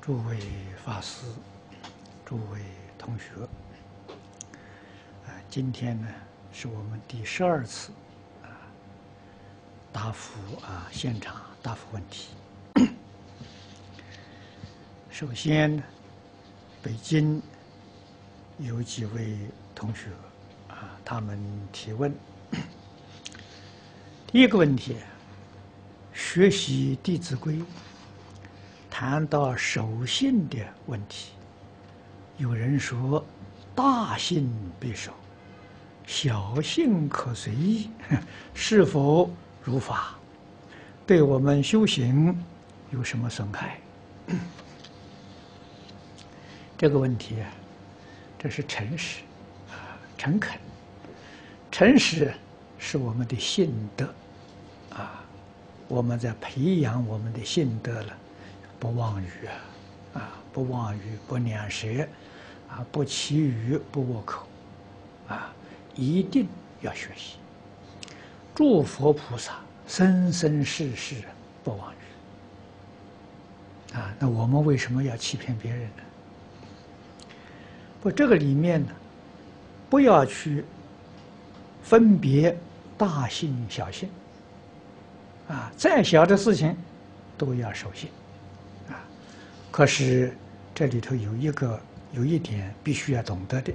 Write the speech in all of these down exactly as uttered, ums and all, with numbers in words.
诸位法师、诸位同学，啊，今天呢是我们第十二次啊答复啊现场答复问题。首先呢，北京有几位同学啊，他们提问。第一个问题，学习《弟子规》。 谈到守信的问题，有人说大信必守，小信可随意，是否如法？对我们修行有什么损害？这个问题啊，这是诚实啊，诚恳。诚实是我们的信德啊，我们在培养我们的信德了。 不妄语啊，啊，不妄语，不两舌，啊，不绮语，不龌口，啊，一定要学习。诸佛菩萨生生世世不妄语，啊，那我们为什么要欺骗别人呢？不，这个里面呢，不要去分别大信小信，啊，再小的事情都要守信。 可是这里头有一个有一点必须要懂得的，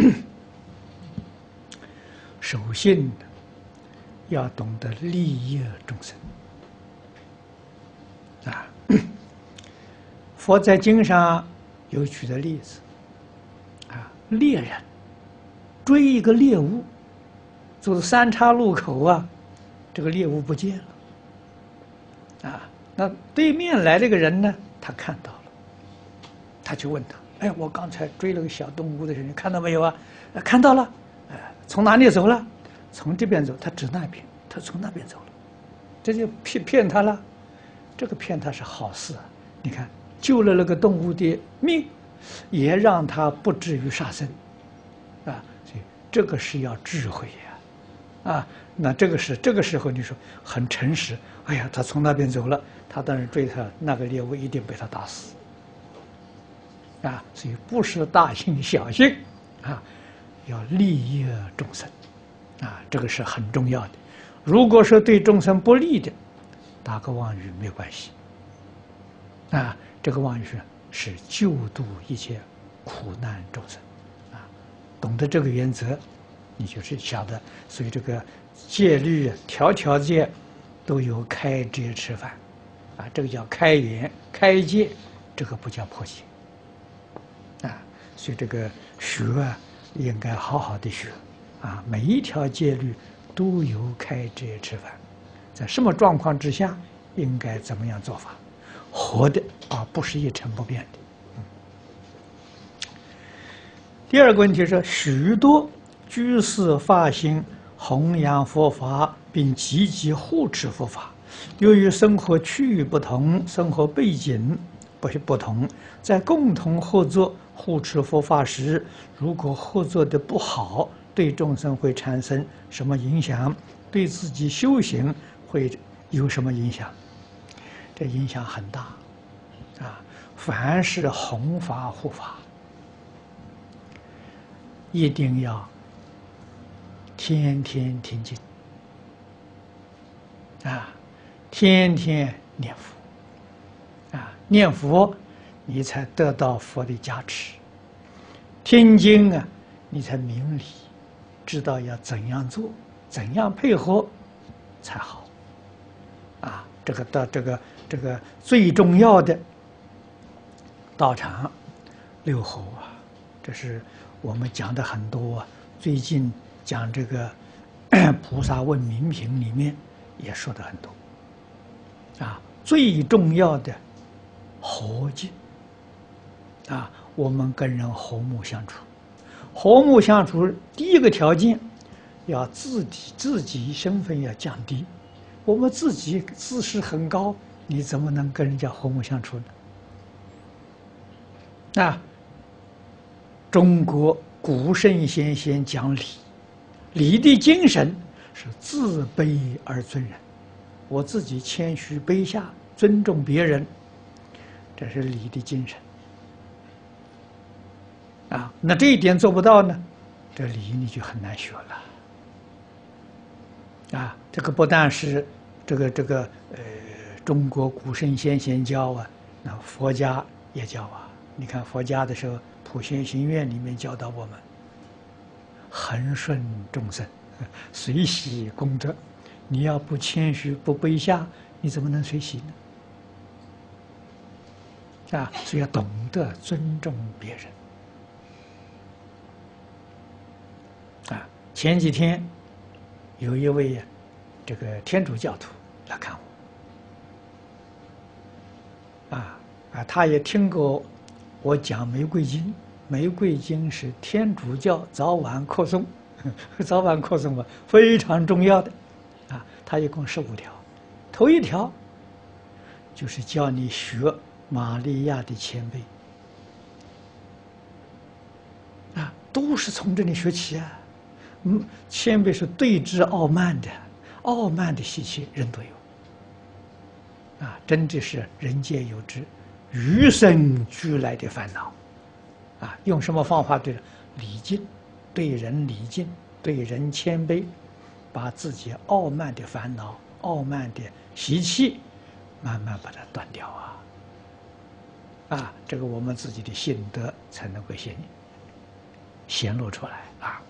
守信要懂得利益众生啊。佛在经上有举的例子啊，猎人追一个猎物，走三岔路口啊，这个猎物不见了啊，那对面来这个人呢，他看到了。 他就问他：“哎，我刚才追了个小动物的人，你看到没有啊？呃、看到了。哎，从哪里走了？从这边走。他指那边，他从那边走了。这就骗骗他了。这个骗他是好事啊！你看，救了那个动物的命，也让他不至于杀生啊。所以这个是要智慧呀！啊，那这个是这个时候你说很诚实。哎呀，他从那边走了，他当然追他，那个猎物一定被他打死。” 啊，所以不是大信小信，啊，要利益众生，啊，这个是很重要的。如果说对众生不利的，打个妄语没关系，啊，这个妄语是救度一切苦难众生，啊，懂得这个原则，你就是晓得。所以这个戒律条条戒都有开遮吃饭，啊，这个叫开眼开戒，这个不叫破戒。 啊，所以这个学啊，应该好好的学，啊，每一条戒律都有开遮吃饭，在什么状况之下应该怎么样做法，活的啊，不是一成不变的。嗯、第二个问题是，许多居士发心弘扬佛法，并积极护持佛法，由于生活区域不同，生活背景不不同，在共同合作。 护持佛法时，如果合作的不好，对众生会产生什么影响？对自己修行会有什么影响？这影响很大，啊！凡是弘法护法，一定要天天听经，啊，天天念佛，啊，念佛。 你才得到佛的加持，听经啊，你才明理，知道要怎样做，怎样配合才好。啊，这个到这个这个最重要的道场六侯啊，这是我们讲的很多啊。最近讲这个菩萨问名品里面也说的很多。啊，最重要的和敬。 啊，我们跟人和睦相处，和睦相处第一个条件，要自己自己身份要降低。我们自己自视很高，你怎么能跟人家和睦相处呢？啊，中国古圣先贤讲礼，礼的精神是自卑而尊人，我自己谦虚卑下，尊重别人。 这是礼的精神。啊，那这一点做不到呢，这礼你就很难学了。啊，这个不但是这个这个呃中国古圣先贤教啊，那佛家也教啊。你看佛家的时候，《普贤行愿》里面教导我们，恒顺众生，随喜功德。你要不谦虚不卑下，你怎么能随喜呢？啊，所以要懂得尊重别人。啊，前几天有一位呀，这个天主教徒来看我。啊啊，他也听过我讲《玫瑰经》，《玫瑰经》是天主教早晚课诵，早晚课诵啊，非常重要的。啊，它一共十五条，头一条就是教你学玛利亚的谦卑。啊，都是从这里学起啊。嗯，谦卑是对峙傲慢的，傲慢的习气人都有。啊，真的是人皆有之，与生俱来的烦恼。啊，用什么方法对礼敬，对人礼敬，对人谦卑，把自己傲慢的烦恼、傲慢的习气，慢慢把它断掉啊！啊，这个我们自己的心得才能够显显露出来啊！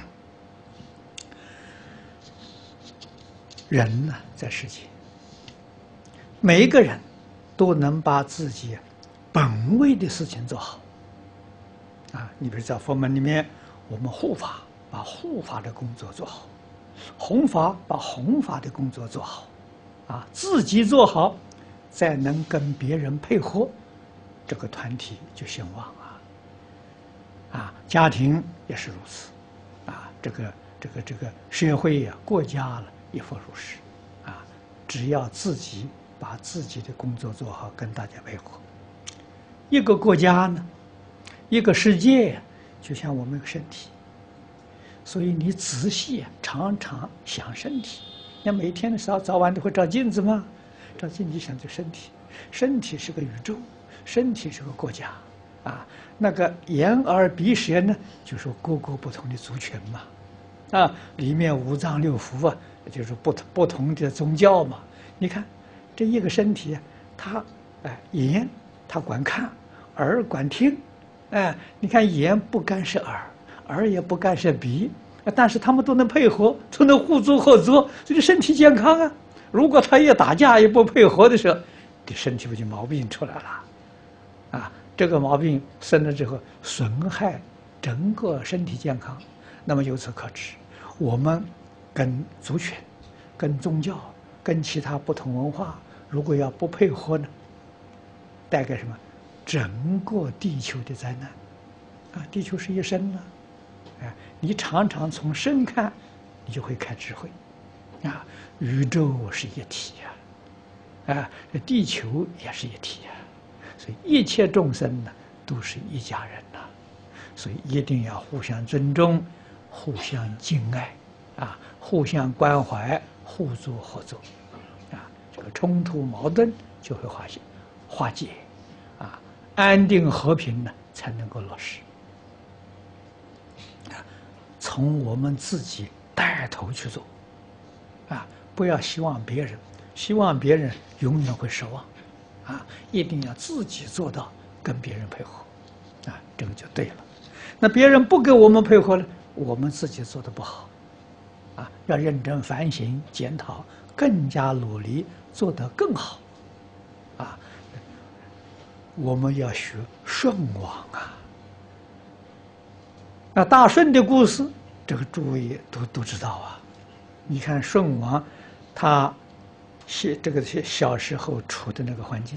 人呢，在世间，每一个人都能把自己本位的事情做好。啊，你比如在佛门里面，我们护法把护法的工作做好，弘法把弘法的工作做好，啊，自己做好，再能跟别人配合，这个团体就兴旺啊。啊，家庭也是如此，啊，这个这个这个社会呀、国家了也复如是，啊，只要自己把自己的工作做好，跟大家配合，一个国家呢。一个世界就像我们一个身体，所以你仔细常常想身体。那每天的时候早晚都会照镜子吗？照镜子想这身体，身体是个宇宙，身体是个国家啊。那个眼耳鼻舌呢，就是各个不同的族群嘛，啊，里面五脏六腑啊，就是不同不同的宗教嘛。你看这一个身体，它哎眼它管看，耳管听。哎，你看眼不干涉耳，耳也不干涉鼻，但是他们都能配合，都能互助合作，所以身体健康啊。如果他一打架也不配合的时候，这身体不就毛病出来了？啊，这个毛病生了之后，损害整个身体健康。那么由此可知，我们跟族群、跟宗教、跟其他不同文化，如果要不配合呢，带给什么？整个地球的灾难，啊，地球是一生呢，啊，你常常从生看，你就会开智慧，啊，宇宙是一体呀，啊，地球也是一体呀，所以一切众生呢都是一家人呐，所以一定要互相尊重，互相敬爱，啊，互相关怀，互助合作，啊，这个冲突矛盾就会化解，化解。安定和平呢，才能够落实。啊，从我们自己带头去做，啊，不要希望别人，希望别人永远会失望，啊，一定要自己做到跟别人配合，啊，这个就对了。那别人不跟我们配合呢，我们自己做的不好，啊，要认真反省检讨，更加努力做得更好，啊。我们要学舜王啊！那大舜的故事，这个诸位都都知道啊。你看舜王，他小这个小时候处的那个环境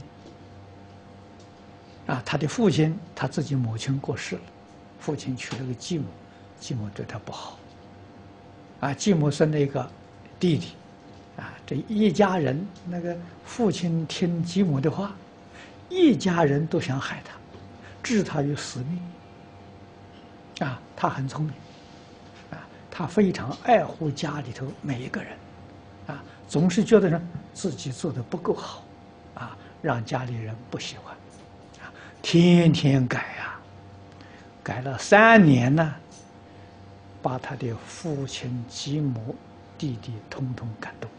啊，他的父亲，他自己母亲过世了，父亲娶了个继母，继母对他不好，啊，继母生了一个弟弟，啊，这一家人那个父亲听继母的话。一家人都想害他，置他于死命。啊，他很聪明，啊，他非常爱护家里头每一个人，啊，总是觉得呢自己做的不够好，啊，让家里人不喜欢。 天天改啊，改了三年呢，把他的父亲、继母、弟弟统统感动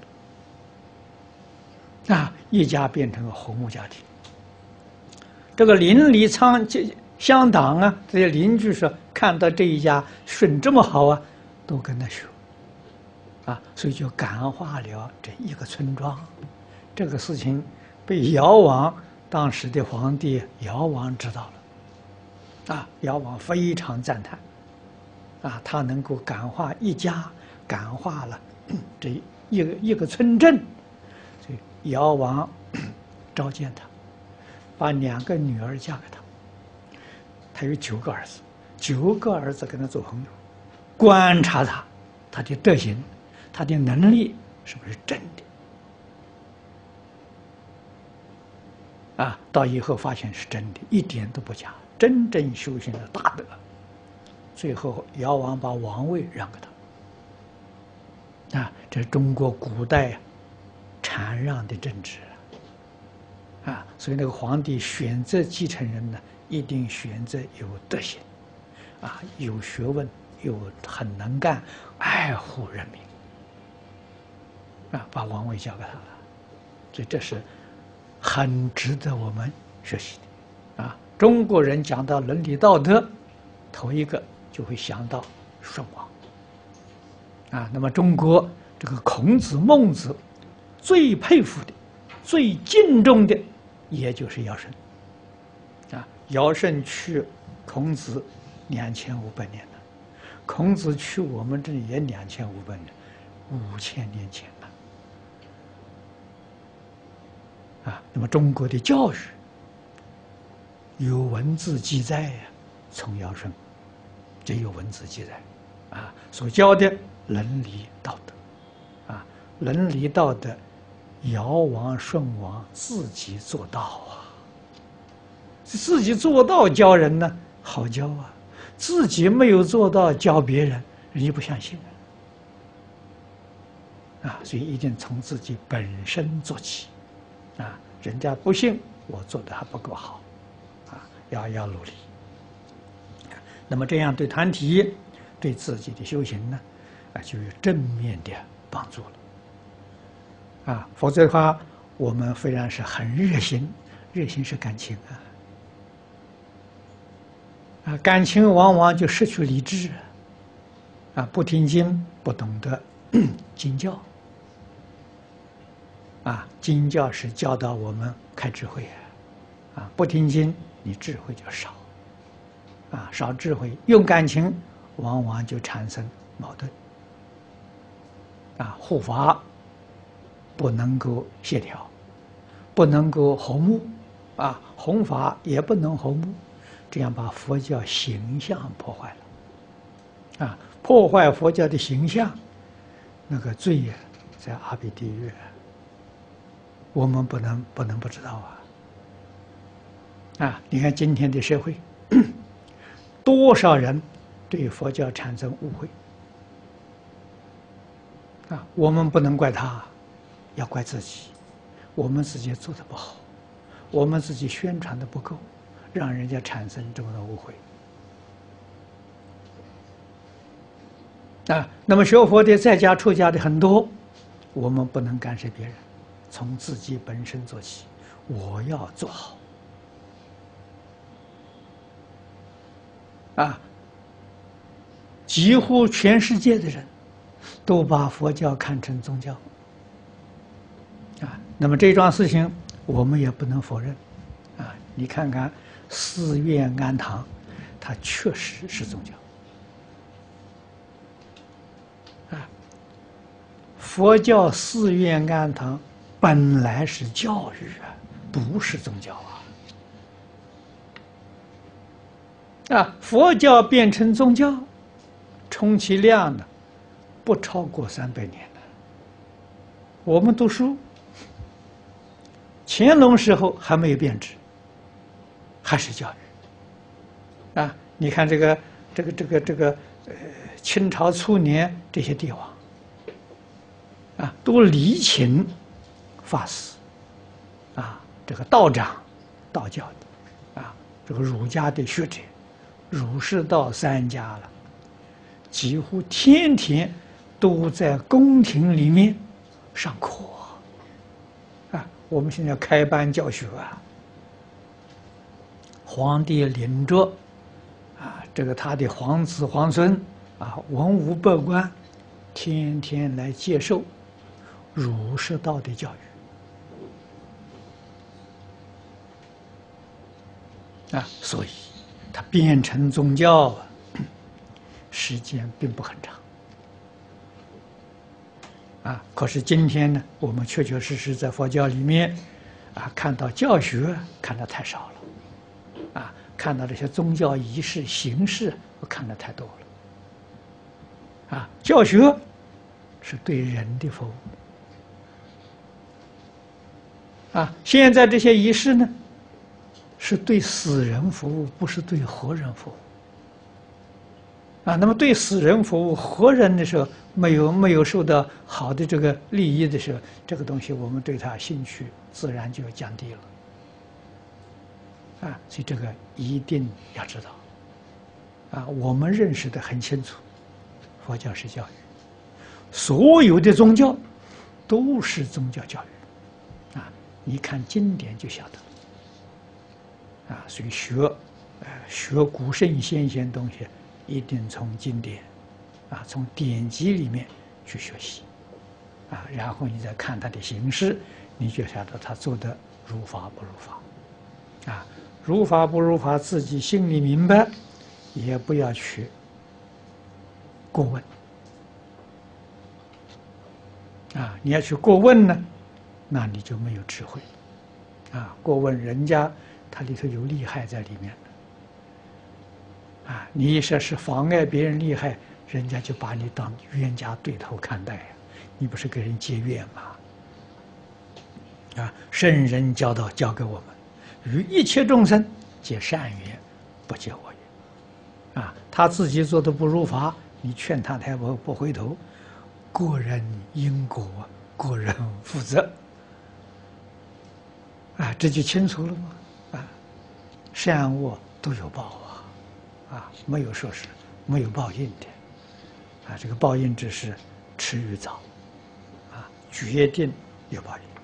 了，啊，一家变成了和睦家庭。这个邻里乡乡党啊，这些邻居说，看到这一家顺这么好啊，都跟他学，啊，所以就感化了这一个村庄。这个事情被尧王当时的皇帝尧王知道了，啊，尧王非常赞叹，啊，他能够感化一家，感化了这一个一个村镇，所以尧王召见他，把两个女儿嫁给他。他有九个儿子，九个儿子跟他做朋友，观察他，他的德行，他的能力是不是真的？啊，到以后发现是真的，一点都不假，真正修行的大德。最后，尧王把王位让给他。啊，这是中国古代禅让的政治啊，所以那个皇帝选择继承人呢，一定选择有德行，啊，有学问，又很能干，爱护人民，啊，把王位交给他了，所以这是很值得我们学习的，啊，中国人讲到伦理道德，头一个就会想到舜王，啊，那么中国这个孔子、孟子最佩服的、最敬重的，也就是尧舜。啊，尧舜去孔子两千五百年了，孔子去我们这里也两千五百年，五千年前了。啊，那么中国的教育有文字记载呀，从尧舜，这有文字记载，啊，所教的伦理道德，啊，伦理道德，尧王、舜王自己做到啊。自己做到教人呢，好教啊；自己没有做到教别人，人家不相信啊。啊，所以一定从自己本身做起，啊，人家不信我做的还不够好，啊，要要努力。那么这样对团体、对自己的修行呢，啊，就有正面的帮助了。啊，否则的话，我们虽然是很热心，热心是感情啊。啊，感情往往就失去理智，啊，不听经，不懂得经教，啊，经教是教导我们开智慧啊，啊，不听经，你智慧就少，啊，少智慧，用感情，往往就产生矛盾，啊，护法不能够协调，不能够和睦，啊，弘法也不能和睦。这样把佛教形象破坏了，啊，破坏佛教的形象，那个罪呀，在阿鼻地狱，我们不能不能不知道啊！啊，你看今天的社会，多少人对佛教产生误会，啊，我们不能怪他，要怪自己，我们自己做的不好，我们自己宣传的不够。让人家产生这么多误会啊！那么学佛的在家出家的很多，我们不能干涉别人，从自己本身做起，我要做好啊！几乎全世界的人都把佛教看成宗教啊！那么这桩事情我们也不能否认啊！你看看。寺院庵堂，它确实是宗教啊。佛教寺院庵堂本来是教育啊，不是宗教啊。啊，佛教变成宗教，充其量呢，不超过三百年了。我们读书，乾隆时候还没有变质。还是教育啊！你看这个、这个、这个、这个，呃，清朝初年这些帝王啊，都礼请法师啊，这个道长、道教的啊， 这个儒家的学者，儒释道三家了，几乎天天都在宫廷里面上课啊。我们现在开班教学啊，皇帝领着啊，这个他的皇子皇孙啊，文武百官，天天来接受儒释道的教育啊，所以它变成宗教啊，时间并不很长啊。可是今天呢，我们确确实实在佛教里面啊，看到教学看得太少了啊，看到这些宗教仪式形式看得太多了啊。教学是对人的服务啊，现在这些仪式呢，是对死人服务，不是对活人服务啊。那么对死人服务，活人的时候没有没有受到好的这个利益的时候，这个东西我们对他兴趣自然就降低了啊。所以这个一定要知道啊。我们认识的很清楚，佛教是教育，所有的宗教都是宗教教育啊。你看经典就晓得了啊。所以学，呃，学古圣先贤东西，一定从经典啊，从典籍里面去学习啊，然后你再看它的形式，你就晓得他做的如法不如法啊。如法不如法，自己心里明白，也不要去过问啊。你要去过问呢，那你就没有智慧啊。过问人家，他里头有利害在里面啊。你一说是妨碍别人利害，人家就把你当冤家对头看待呀，你不是给人结怨吗？啊，圣人教导教给我们，与一切众生结善缘，不结恶缘。啊，他自己做的不如法，你劝他他不不回头，个人因果，个人负责。啊，这就清楚了吗？啊，善恶都有报啊，啊，没有说是没有报应的，啊，这个报应只是迟与早，啊，决定有报应。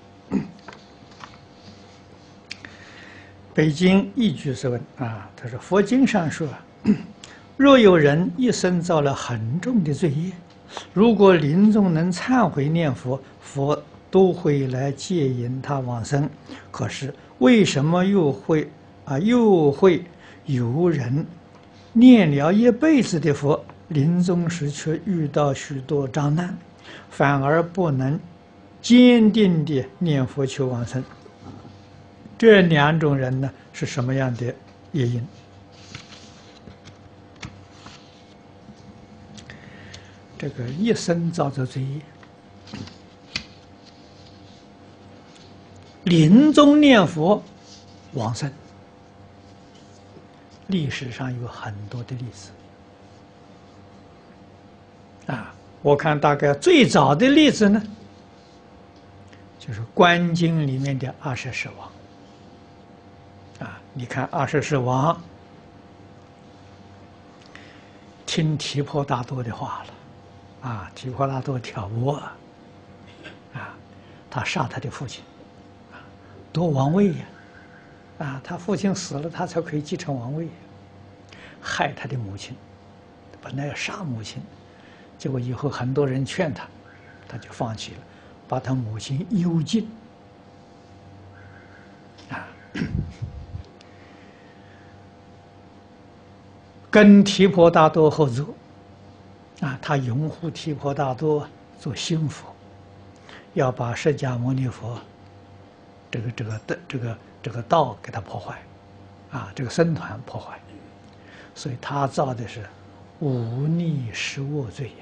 北京一居士问啊，他说佛经上说，若有人一生造了很重的罪业，如果临终能忏悔念佛，佛都会来接引他往生。可是为什么又会啊又会有人念了一辈子的佛，临终时却遇到许多障难，反而不能坚定地念佛求往生？这两种人呢，是什么样的业因？这个一生造作罪业，临终念佛往生，历史上有很多的例子啊。我看大概最早的例子呢，就是观经里面的二十世王。啊，你看二十世王听提婆达多的话了，啊，提婆达多挑拨啊，啊，他杀他的父亲，啊，夺王位呀，啊，他父亲死了，他才可以继承王位，害他的母亲，本来要杀母亲，结果以后很多人劝他，他就放弃了，把他母亲幽禁，啊。跟提婆达多合作，啊，他拥护提婆达多做心佛，要把释迦牟尼佛这个这个的这个这个道给他破坏，啊，这个僧团破坏，所以他造的是忤逆十恶罪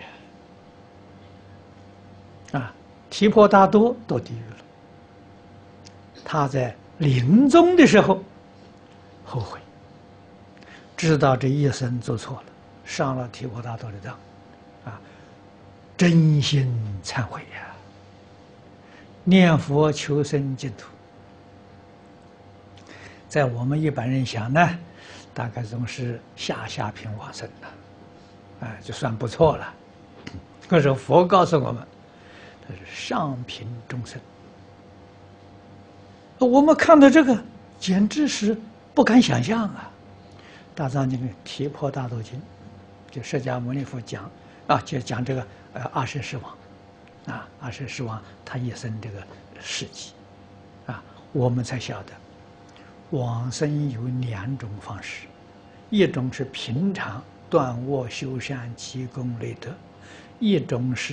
呀，啊，提婆达多堕地狱了，他在临终的时候后悔。知道这一生做错了，上了提婆达多的当，啊，真心忏悔呀，念佛求生净土。 在我们一般人想呢，大概总是下下品往生的，哎，就算不错了。可是佛告诉我们，他是上品众生。我们看到这个，简直是不敢想象啊！大藏经《提婆达多经》，就释迦牟尼佛讲啊，就讲这个呃阿舍世王，啊阿舍世王他一生这个事迹，啊，我们才晓得往生有两种方式，一种是平常断恶修善积功累德，一种是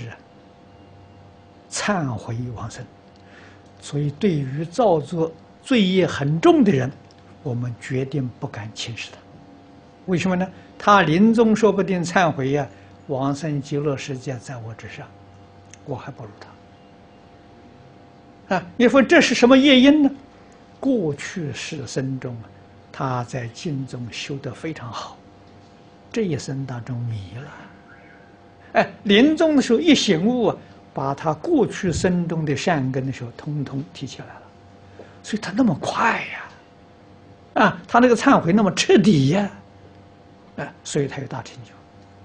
忏悔往生。所以，对于造作罪业很重的人，我们决定不敢轻视他。为什么呢？他临终说不定忏悔呀、啊，往生极乐世界在我之上，我还不如他。啊，你说这是什么业因呢？过去世生中，他在经中修得非常好，这一生当中迷了。哎，临终的时候一醒悟啊，把他过去生中的善根的时候，通通提起来了，所以他那么快呀，啊，他那个忏悔那么彻底呀，啊，所以他有大成就。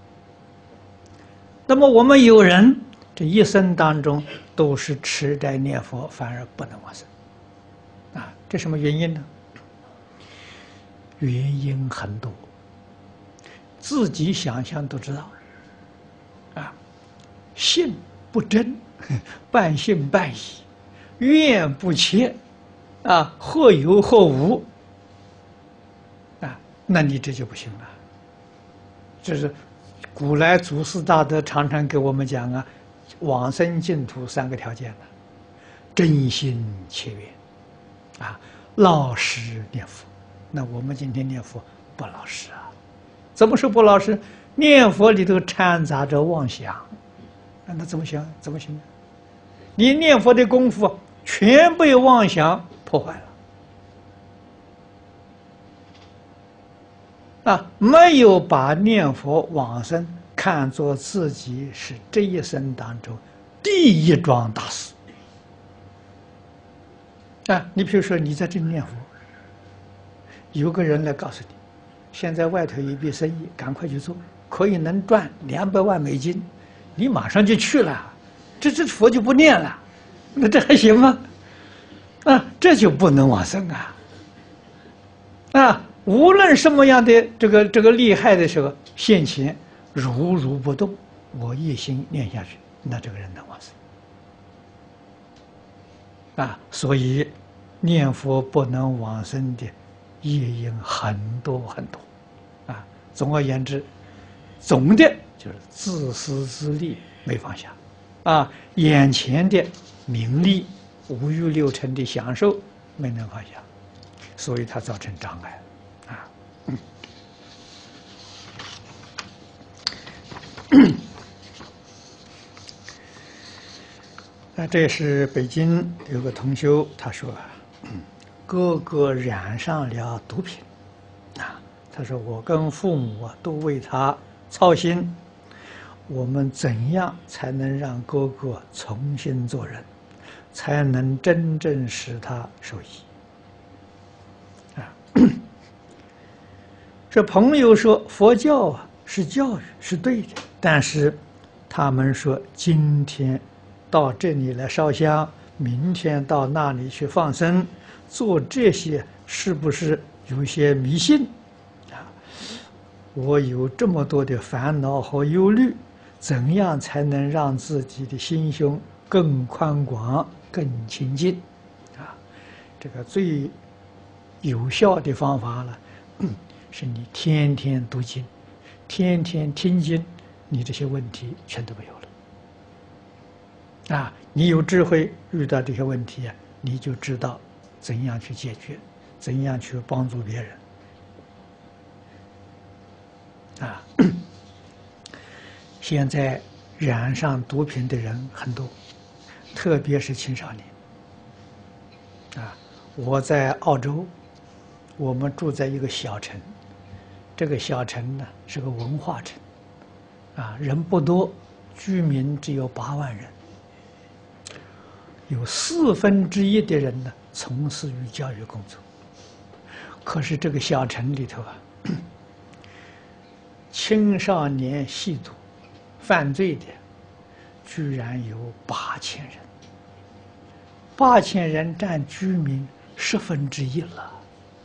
那么我们有人这一生当中都是持斋念佛，反而不能往生，啊，这什么原因呢？原因很多，自己想想都知道，啊，信不真，半信半疑，愿不切，啊，或有或无，啊，那你这就不行了。这是古来祖师大德常常给我们讲啊，往生净土三个条件呢：真心切愿，啊，老实念佛。那我们今天念佛不老实啊？怎么说不老实？念佛里头掺杂着妄想。那怎么想？怎么行呢？你念佛的功夫全被妄想破坏了啊！没有把念佛往生看作自己是这一生当中第一桩大事啊！你比如说你在这里念佛，有个人来告诉你，现在外头有一笔生意，赶快去做，可以能赚两百万美金。你马上就去了，这这佛就不念了，那这还行吗？啊，这就不能往生啊！啊，无论什么样的这个这个厉害的时候现前，如如不动，我一心念下去，那这个人能往生啊！所以念佛不能往生的业因很多很多啊。总而言之，总的就是自私自利没放下，啊，眼前的名利、五欲六尘的享受没能放下，所以它造成障碍，啊。那这是北京有个同修，他说，哥哥染上了毒品，啊，他说我跟父母啊都为他操心。我们怎样才能让哥哥重新做人，才能真正使他受益？啊，这朋友说佛教啊是教育是对的，但是他们说今天到这里来烧香，明天到那里去放生，做这些是不是有些迷信？啊，我有这么多的烦恼和忧虑。怎样才能让自己的心胸更宽广、更清净？啊，这个最有效的方法呢，是你天天读经，天天听经，你这些问题全都没有了。啊，你有智慧，遇到这些问题啊，你就知道怎样去解决，怎样去帮助别人。啊。现在染上毒品的人很多，特别是青少年。啊，我在澳洲，我们住在一个小城，这个小城呢是个文化城，啊，人不多，居民只有八万人，有四分之一的人呢从事于教育工作。 可是这个小城里头啊，青少年吸毒犯罪的，居然有八千人，八千人占居民十分之一了。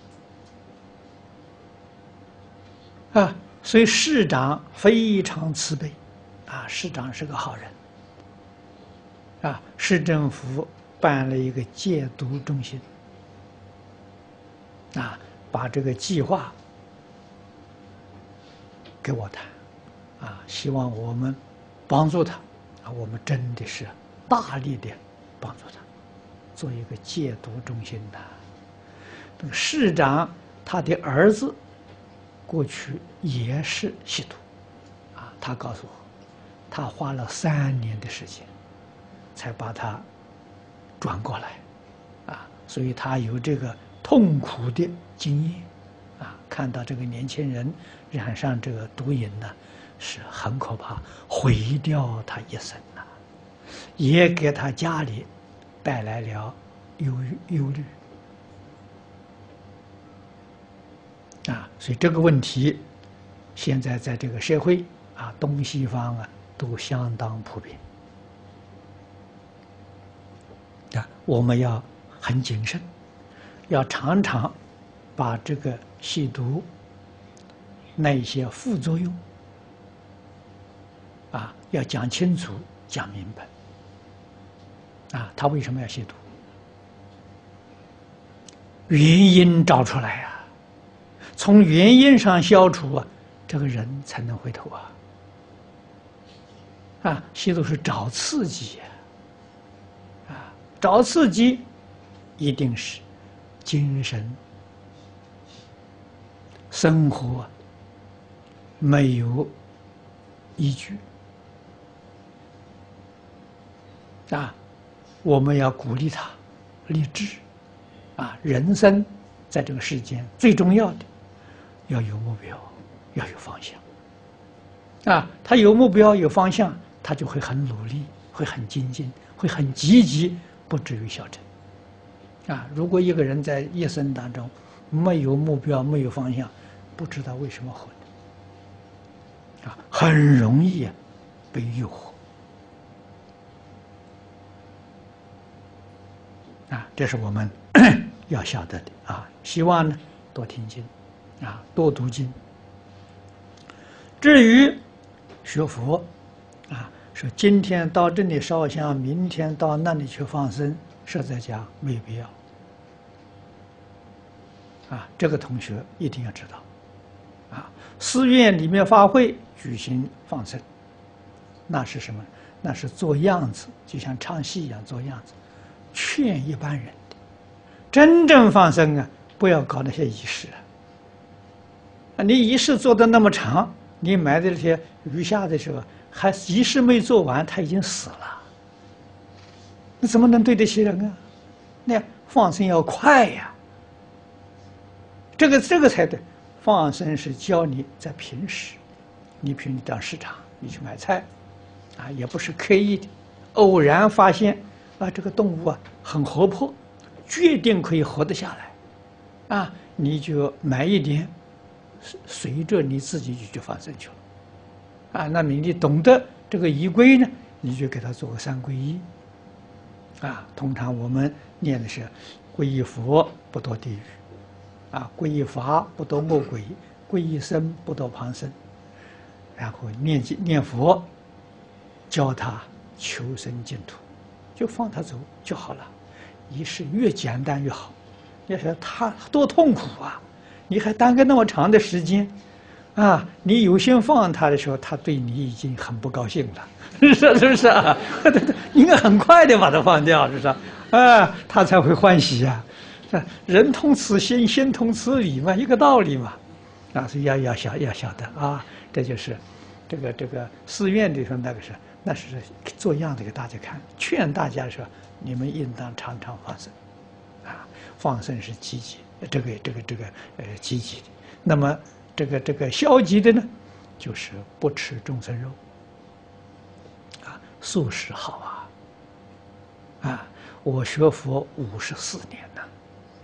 啊，所以市长非常慈悲，啊，市长是个好人。啊，市政府办了一个戒毒中心，啊，把这个计划给我谈，啊，希望我们帮助他，啊，我们真的是大力的帮助他，做一个戒毒中心的。这个市长他的儿子过去也是吸毒，啊，他告诉我，他花了三年的时间才把他转过来，啊，所以他有这个痛苦的经验，啊，看到这个年轻人染上这个毒瘾呢，是很可怕，毁掉他一生呐，也给他家里带来了忧忧虑，啊，所以这个问题现在在这个社会啊，东西方啊都相当普遍。啊，我们要很谨慎，要常常把这个吸毒那一些副作用啊，要讲清楚、讲明白。啊，他为什么要吸毒？原因找出来呀，从原因上消除啊，这个人才能回头啊。啊，吸毒是找刺激呀。找刺激，一定是精神生活没有依据啊！我们要鼓励他励志啊！人生在这个世间最重要的要有目标，要有方向啊！他有目标有方向，他就会很努力，会很精进，会很积极。不至于消沉，啊！如果一个人在一生当中没有目标、没有方向，不知道为什么活的，啊，很容易啊被诱惑，啊，这是我们要晓得的啊。希望呢多听经，啊，多读经。至于学佛，啊。说今天到这里烧香，明天到那里去放生，实在讲没有必要。啊，这个同学一定要知道。啊，寺院里面发会举行放生，那是什么？那是做样子，就像唱戏一样做样子，劝一般人的。真正放生啊，不要搞那些仪式啊。啊，你仪式做的那么长，你埋的那些鱼虾的时候。还仪式没做完，他已经死了，那怎么能对得起人啊？那放生要快呀，这个这个才对。放生是教你在平时，你比如你到市场，你去买菜，啊，也不是刻意的，偶然发现啊，这个动物啊很活泼，决定可以活得下来，啊，你就买一点，随着你自己就去放生去了。啊，那么你懂得这个仪规呢，你就给他做个三皈依。啊，通常我们念的是皈依佛不堕地狱，啊，皈依法不堕恶鬼，皈依僧不堕旁生，然后念经念佛，教他求生净土，就放他走就好了。仪式越简单越好。要说他多痛苦啊，你还耽搁那么长的时间。啊，你有心放他的时候，他对你已经很不高兴了，是不是啊？应该很快的把他放掉，是不是？啊，他才会欢喜呀、啊。人同此心，心同此理嘛，一个道理嘛。啊，所以要要晓要晓得啊，这就是这个这个寺院里头那个是那是做样子给大家看，劝大家说你们应当常常放生，啊，放生是积极，这个这个这个呃积极的。那么。这个这个消极的呢，就是不吃众生肉，啊，素食好啊，啊，我学佛五十四年了，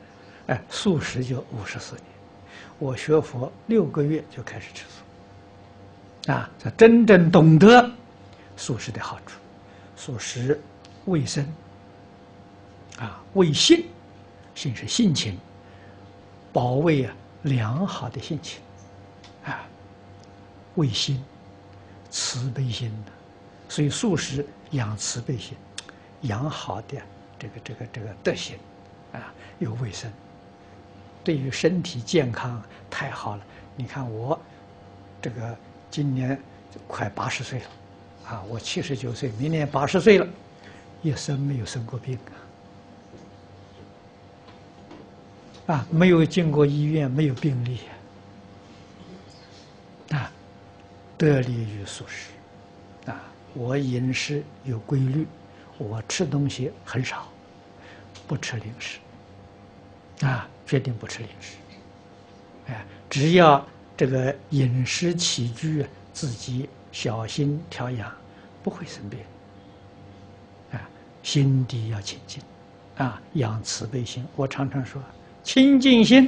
哎，素食就五十四年。我学佛六个月就开始吃素，啊，这真正懂得素食的好处。素食卫生，啊，卫性，性是性情，保卫啊良好的性情，啊，卫心，慈悲心的，所以素食养慈悲心，养好的这个这个这个德行，啊，有卫生，对于身体健康太好了。你看我这个今年快八十岁了，啊，我七十九岁，明年八十岁了，一生没有生过病啊，啊，没有进过医院，没有病历啊，得力于素食，啊，我饮食有规律，我吃东西很少，不吃零食，啊，决定不吃零食，哎，只要这个饮食起居自己小心调养，不会生病。啊，心地要清净，啊，养慈悲心。我常常说，清净心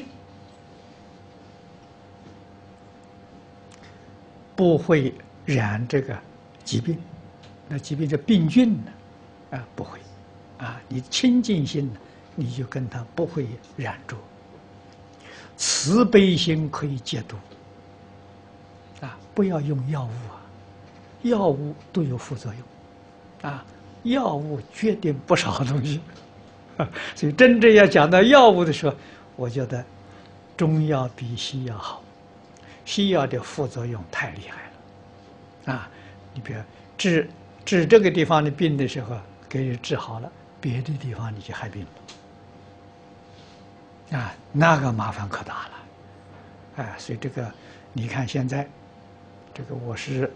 不会染这个疾病，那疾病这病菌呢，啊，不会，啊，你清净心呢，你就跟它不会染着。慈悲心可以解毒，啊，不要用药物啊，药物都有副作用，啊，药物决定不少东西，啊，所以真正要讲到药物的时候，我觉得中药比西药好，西药的副作用太厉害了，啊，你比如治治这个地方的病的时候，给你治好了，别的地方你就害病了。啊，那个麻烦可大了，哎，所以这个，你看现在，这个我是，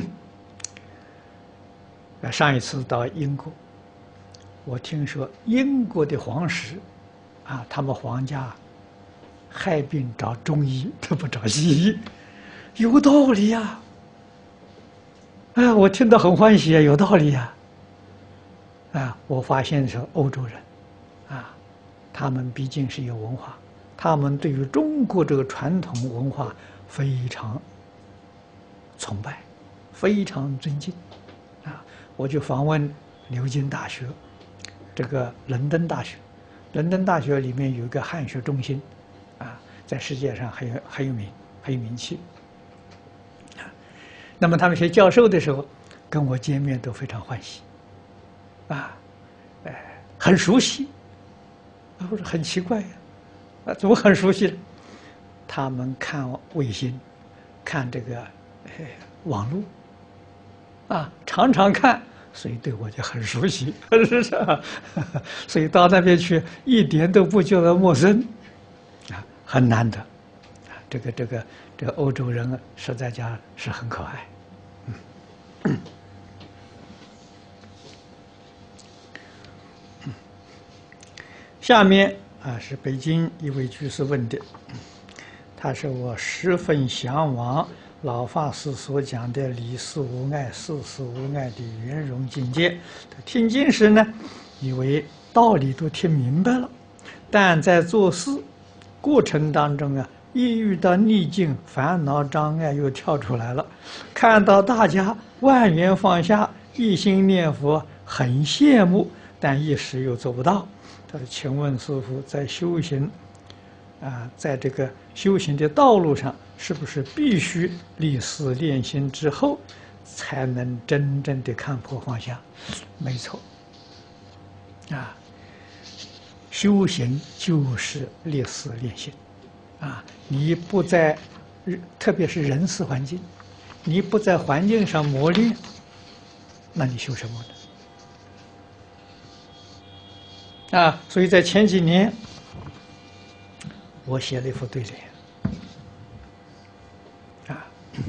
呃，上一次到英国，我听说英国的皇室，啊，他们皇家害病找中医，都不找西医，有道理呀，哎，我听得很欢喜啊，有道理呀，啊，我发现是欧洲人，啊。他们毕竟是有文化，他们对于中国这个传统文化非常崇拜，非常尊敬，啊！我就访问牛津大学，这个伦敦大学，伦敦大学里面有一个汉学中心，啊，在世界上很有很有名，很有名气，啊！那么他们学教授的时候，跟我见面都非常欢喜，啊，哎，很熟悉。我说很奇怪呀，啊，怎么很熟悉？他们看卫星，看这个网络，啊，常常看，所以对我就很熟悉，是不是啊？所以到那边去一点都不觉得陌生，啊，很难得，啊，这个这个这个欧洲人实在讲是很可爱，嗯。下面啊是北京一位居士问的，他说我十分向往老法师所讲的理事无碍、事事无碍的圆融境界。听经时呢，以为道理都听明白了，但在做事过程当中啊，一遇到逆境、烦恼、障碍又跳出来了，看到大家万缘放下，一心念佛，很羡慕，但一时又做不到。他说：“请问师父，在修行，啊，在这个修行的道路上，是不是必须立誓练心之后，才能真正的看破放下？”没错，啊，修行就是立誓练心，啊，你不在，特别是人事环境，你不在环境上磨练，那你修什么呢？啊，所以在前几年，我写了一副对联，啊，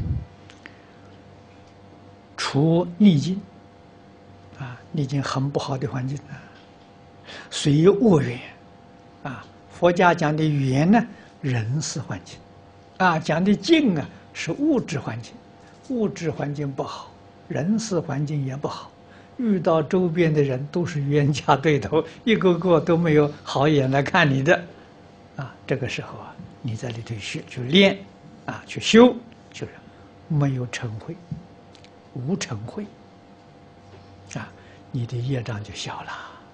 除逆境，啊，逆境很不好的环境啊，随恶缘，啊，佛家讲的缘呢，人事环境，啊，讲的境啊是物质环境，物质环境不好，人事环境也不好。遇到周边的人都是冤家对头，一个个都没有好眼来看你的， 啊，这个时候啊，你在里头去去练，啊，去修，就是没有嗔恚，无嗔恚，啊，你的业障就小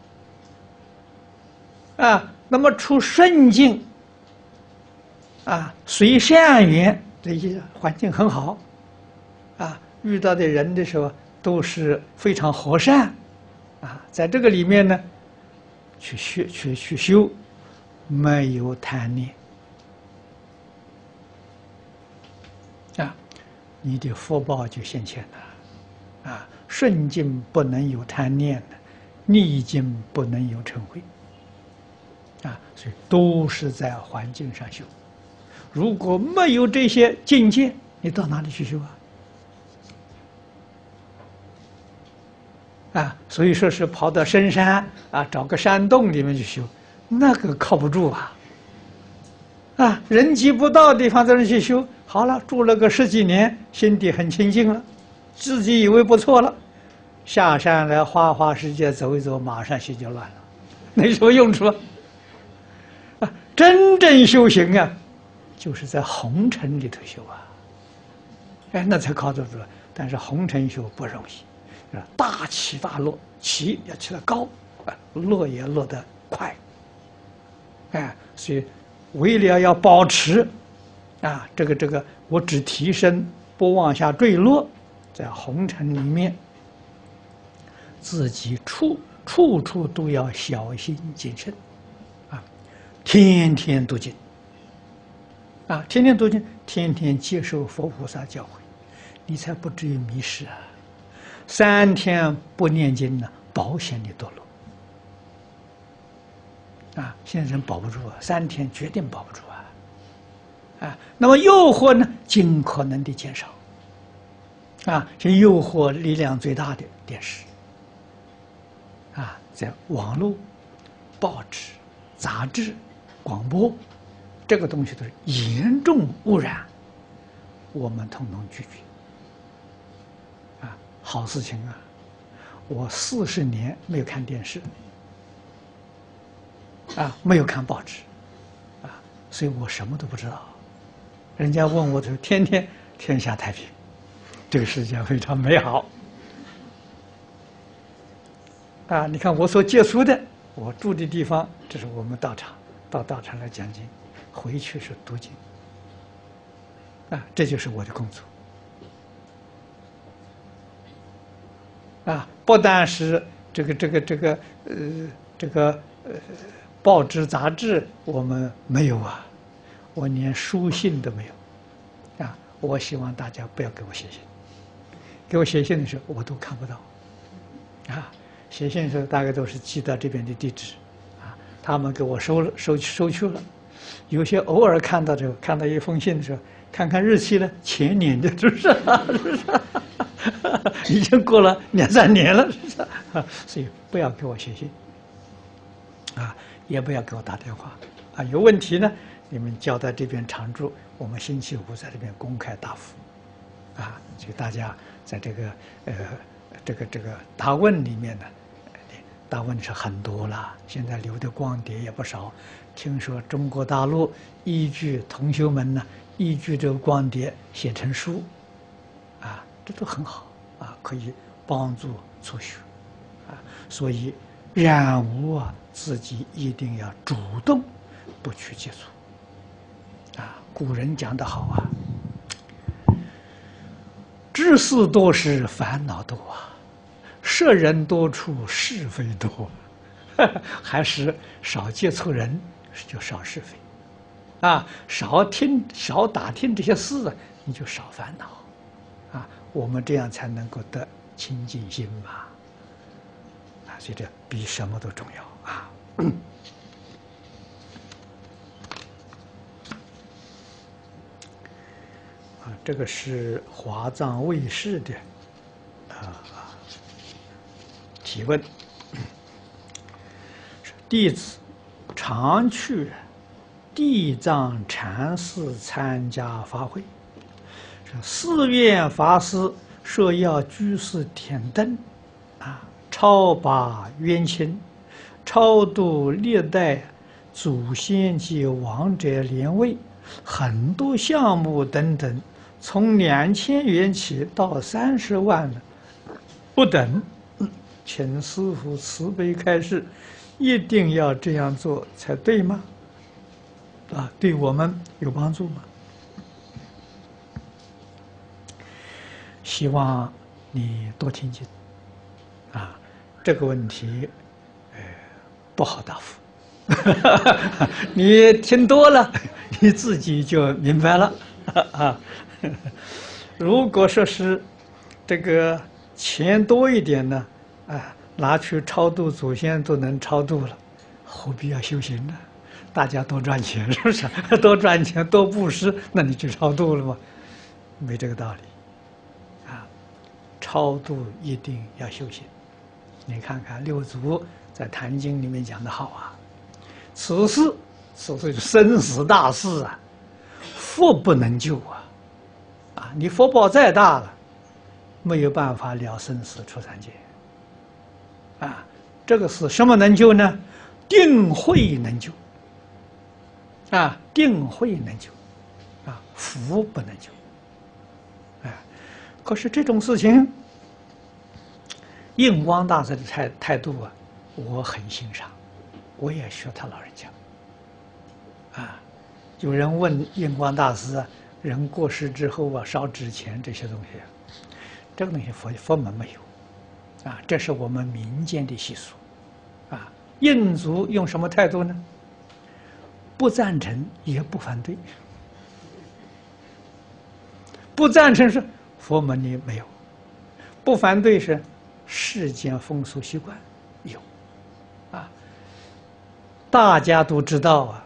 了。啊，那么处顺境，啊，随善缘，这些环境很好，啊，遇到的人的时候都是非常和善，啊，在这个里面呢，去学去去修，没有贪念，啊，你的福报就现前了，啊，顺境不能有贪念的，逆境不能有嗔恚。啊，所以都是在环境上修。如果没有这些境界，你到哪里去修啊？啊，所以说是跑到深山啊，找个山洞里面去修，那个靠不住啊。啊，人迹不到的地方在那去修，好了，住了个十几年，心底很清净了，自己以为不错了，下山来花花世界走一走，马上心就乱了，没什么用处。啊，真正修行啊，就是在红尘里头修啊，哎，那才靠得住。但是红尘修不容易，啊，大起大落，起要起得高，啊，落也落得快，哎，所以为了要保持，啊，这个这个，我只提升不往下坠落，在红尘里面，自己处处处都要小心谨慎。天天读经，啊，天天读经，天天接受佛菩萨教诲，你才不至于迷失啊！三天不念经呢，保险你堕落。啊，现在人保不住啊，三天决定保不住啊！啊，那么诱惑呢，尽可能的减少。啊，这诱惑力量最大的电视，啊，在网络、报纸、杂志。广播，这个东西都是严重污染，我们统统拒绝。啊，好事情啊！我四十年没有看电视，啊，没有看报纸，啊，所以我什么都不知道。人家问我的时候，天天天下太平，这个世界非常美好。啊，你看我所接触的，我住的地方，这是我们道场。到道场来讲经，回去是读经，啊，这就是我的工作，啊，不但是这个这个这个呃这个呃报纸杂志我们没有啊，我连书信都没有，啊，我希望大家不要给我写信，给我写信的时候我都看不到，啊，写信的时候大概都是寄到这边的地址。他们给我收了收收去了，有些偶尔看到这个，看到一封信的时候，看看日期呢，前年的，是不是？是不是？已经过了两三年了，是不是？所以不要给我写信，啊，也不要给我打电话，啊，有问题呢，你们交到这边常住，我们星期五在这边公开答复，啊，所以大家在这个呃这个这个答问里面呢。答问是很多了，现在留的光碟也不少。听说中国大陆依据同学们呢，依据这个光碟写成书，啊，这都很好啊，可以帮助初学，啊，所以染污啊，自己一定要主动不去接触。啊，古人讲得好啊，知识多时烦恼多啊。摄人多处是非多，还是少接触人就少是非，啊，少听少打听这些事啊，你就少烦恼，啊，我们这样才能够得清净心嘛，啊，所以这比什么都重要啊。啊，这个是华藏卫视的，啊。提问：弟子常去地藏禅寺参加法会，寺院法师说要居士点灯，啊，超拔冤亲，超度历代祖先及亡者连位，很多项目等等，从两千元起到三十万的不等，请师父慈悲开示，一定要这样做才对吗？啊，对我们有帮助吗？希望你多听经啊，这个问题，呃，不好答复。你听多了，你自己就明白了啊。如果说是这个钱多一点呢，啊，拿去超度祖先都能超度了，何必要修行呢？大家多赚钱，是不是？多赚钱，多布施，那你去超度了吗？没这个道理。啊，超度一定要修行。你看看六祖在《坛经》里面讲的好啊，此事，此事是生死大事啊，佛不能救啊，啊，你福报再大了，没有办法了生死出三界。啊，这个是什么能救呢？定慧能救。啊，定慧能救，啊，福不能救。哎，可是这种事情，印光大师的态态度啊，我很欣赏，我也学他老人家。啊，有人问印光大师啊，人过世之后啊，烧纸钱这些东西，这个东西佛佛门没有，啊，这是我们民间的习俗。啊，印祖用什么态度呢？不赞成也不反对，不赞成是佛门里没有，不反对是世间风俗习惯有，啊，大家都知道啊，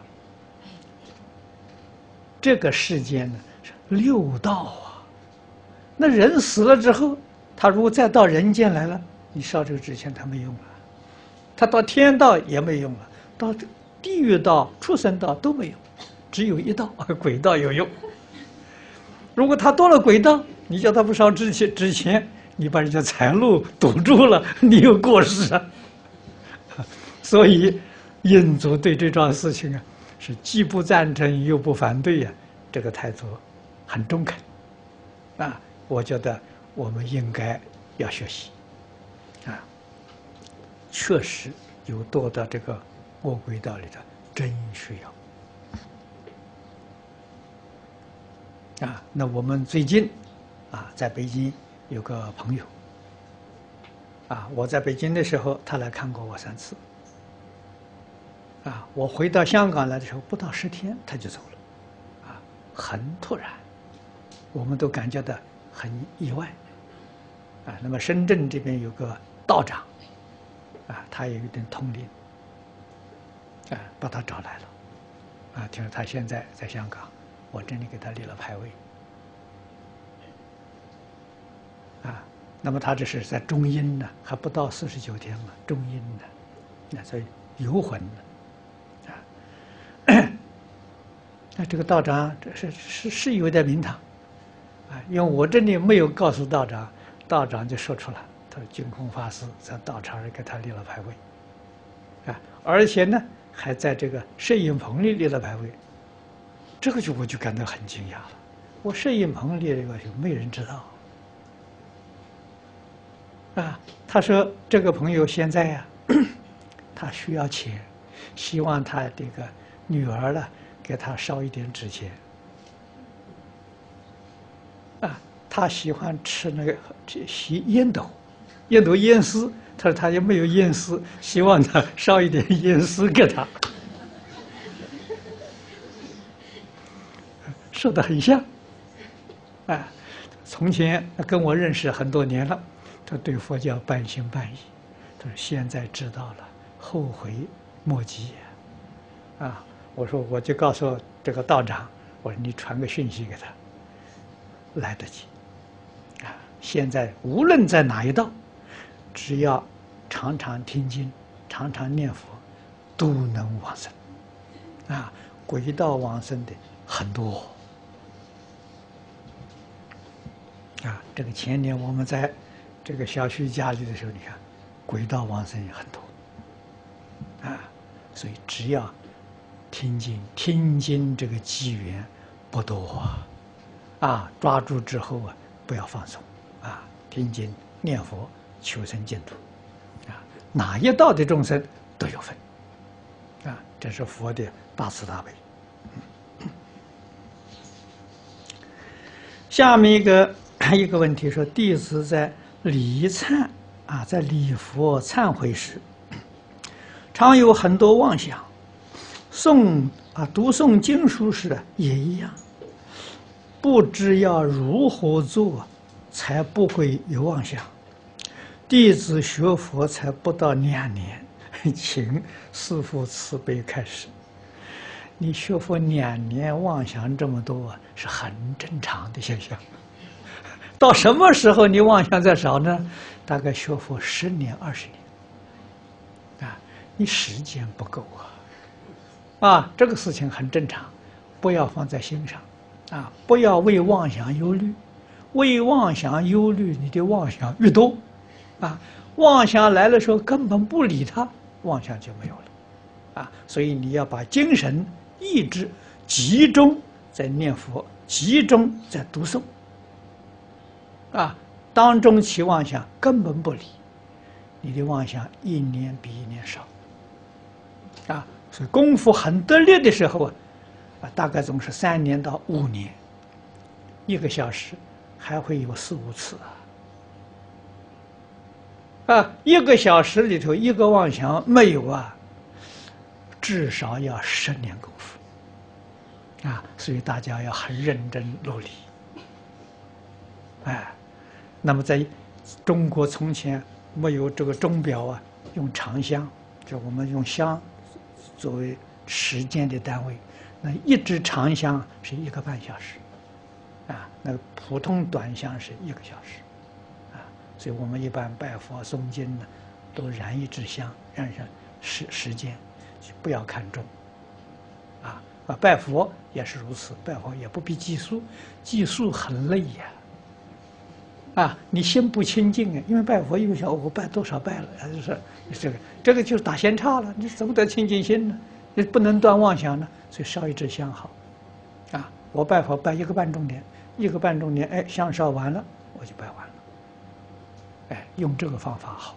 这个世间呢是六道啊，那人死了之后，他如果再到人间来了，你烧这个纸钱他没用了，他到天道也没用了，到地狱道、畜生道都没有，只有一道鬼道有用。如果他到了鬼道，你叫他不烧纸钱，纸钱你把人家财路堵住了，你有过失啊。所以印祖对这桩事情啊，是既不赞成又不反对呀、啊，这个态度很中肯。啊，我觉得我们应该要学习。啊，确实有多的这个。卧轨道里的真需要啊！那我们最近啊，在北京有个朋友啊，我在北京的时候，他来看过我三次。啊，我回到香港来的时候，不到十天他就走了，啊，很突然，我们都感觉到很意外。啊，那么深圳这边有个道长，啊，他也有点通灵。啊，把他找来了，啊，听说他现在在香港，我真的给他立了牌位，啊，那么他这是在中阴呢，还不到四十九天嘛，中阴呢，那所以游魂呢，啊，那这个道长这是是是有点名堂，啊，因为我这里没有告诉道长，道长就说出来，他说净空法师在道场里给他立了牌位，啊，而且呢。还在这个摄影棚里立了牌位，这个就我就感到很惊讶了。我摄影棚立这个就没人知道啊。他说这个朋友现在呀、啊，他需要钱，希望他这个女儿呢给他烧一点纸钱啊。他喜欢吃那个吸烟斗，烟斗烟丝。他说他也没有烟丝，希望他烧一点烟丝给他，说的很像。啊，从前跟我认识很多年了，他对佛教半信半疑，他说现在知道了，后悔莫及。啊，我说我就告诉这个道长，我说你传个讯息给他，来得及。啊，现在无论在哪一道。只要常常听经，常常念佛，都能往生。啊，轨道往生的很多。啊，这个前年我们在这个小区家里的时候，你看，轨道往生也很多。啊，所以只要听经，听经这个机缘不多啊，啊，抓住之后啊，不要放松啊，听经念佛求生净土，啊，哪一道的众生都有份，啊，这是佛的大慈大悲。下面一个一个问题说，弟子在礼忏啊，在礼佛忏悔时，常有很多妄想。诵啊，读诵经书时也一样，不知要如何做才不会有妄想。弟子学佛才不到两年，请师父慈悲开示。你学佛两年，妄想这么多是很正常的现象。到什么时候你妄想再少呢？大概学佛十年、二十年，啊，你时间不够啊。啊，这个事情很正常，不要放在心上，啊，不要为妄想忧虑，为妄想忧虑，你的妄想越多，啊，妄想来的时候根本不理它，妄想就没有了，啊，所以你要把精神意志集中在念佛，集中在读诵，啊，当中起妄想根本不理，你的妄想一年比一年少，啊。所以功夫很得力的时候啊，啊，大概总是三年到五年，一个小时还会有四五次啊，啊，一个小时里头一个妄想没有啊，至少要十年功夫，啊，所以大家要很认真努力，哎，那么在中国从前没有这个钟表啊，用长香，就我们用香作为时间的单位，那一支长香是一个半小时，啊，那个普通短香是一个小时，啊，所以我们一般拜佛诵经呢，都燃一支香，燃上时时间，不要看钟，啊啊，拜佛也是如此，拜佛也不必计数，计数很累呀，啊，你心不清净啊，因为拜佛一个小时，我拜多少拜了，就是这个这个就是打闲岔了，你怎么得清净心呢？你不能断妄想呢，所以烧一支香好，啊，我拜佛拜一个半钟点，一个半钟点，哎，香烧完了，我就拜完了，哎，用这个方法好。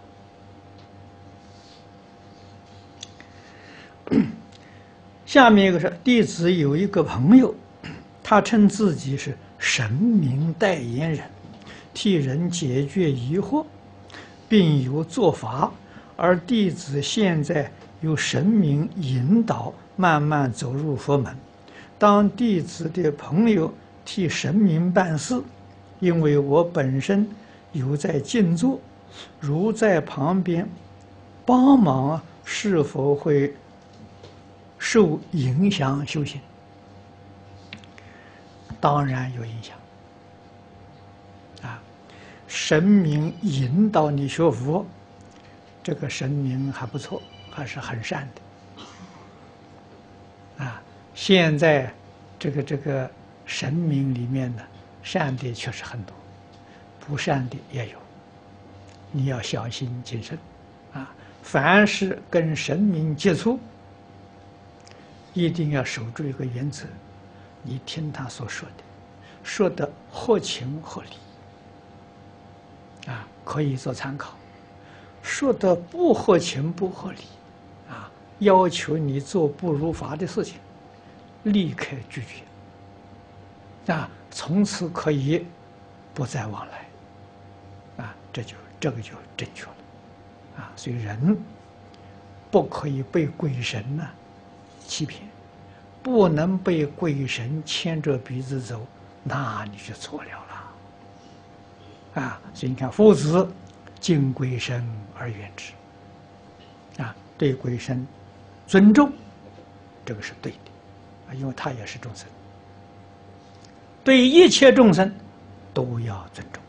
下面一个是弟子有一个朋友，他称自己是神明代言人，替人解决疑惑，并有做法，而弟子现在由神明引导，慢慢走入佛门。当弟子的朋友替神明办事，因为我本身有在静坐，如在旁边帮忙，是否会受影响修行？当然有影响。啊，神明引导你学佛，这个神明还不错，还是很善的。啊，现在这个这个神明里面呢，善的确实很多，不善的也有，你要小心谨慎。啊，凡是跟神明接触，一定要守住一个原则，你听他所说的，说的合情合理，啊，可以做参考；说的不合情不合理，啊，要求你做不如法的事情，立刻拒绝，啊，从此可以不再往来，啊，这就这个就正确了，啊，所以人不可以被鬼神呢、啊、欺骗，不能被鬼神牵着鼻子走，那你就错了了，啊，所以你看，夫子敬鬼神而远之，啊，对鬼神尊重，这个是对的，啊，因为他也是众生，对一切众生都要尊重，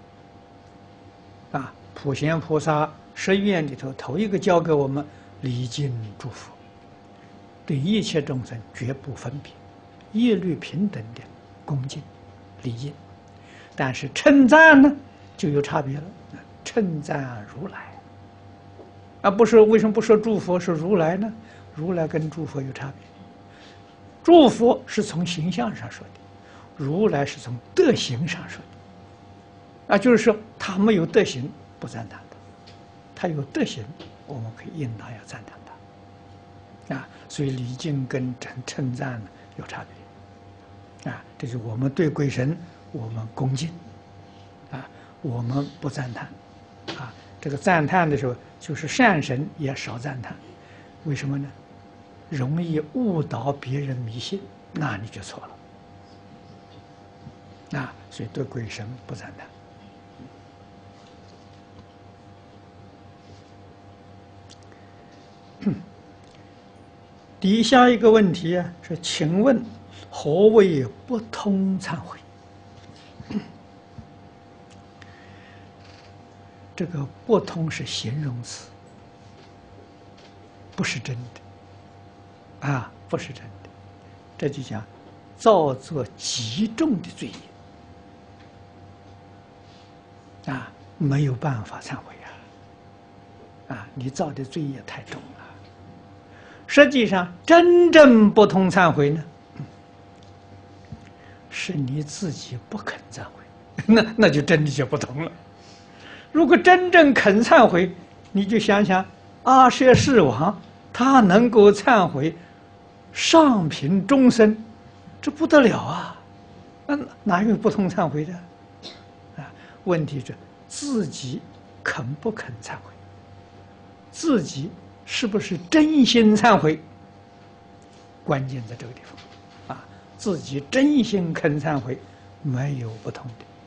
啊，普贤菩萨十愿里头头一个教给我们礼敬诸佛，对一切众生绝不分别，一律平等的恭敬礼敬，但是称赞呢就有差别了，称赞如来，而不是为什么不说诸佛是如来呢？如来跟诸佛有差别， 诸佛是从形象上说的，如来是从德行上说的。啊，就是说他没有德行不赞叹的，他有德行，我们可以应当要赞叹他。啊，所以礼敬跟称称赞呢有差别。啊，这就是我们对鬼神我们恭敬，啊，我们不赞叹。啊，这个赞叹的时候，就是善神也少赞叹，为什么呢？容易误导别人迷信，那你就错了。啊，所以对鬼神不赞叹。底下一个问题啊，是请问何谓不通忏悔？这个不通是形容词，不是真的，啊，不是真的。这就讲造作极重的罪业，啊，没有办法忏悔啊，啊，你造的罪业太重了。实际上，真正不通忏悔呢，是你自己不肯忏悔，那那就真的就不通了。如果真正肯忏悔，你就想想阿舍世王，他能够忏悔上品众生，这不得了啊！那哪有不通忏悔的？啊，问题是自己肯不肯忏悔，自己是不是真心忏悔？关键在这个地方，啊，自己真心肯忏悔，没有不通的。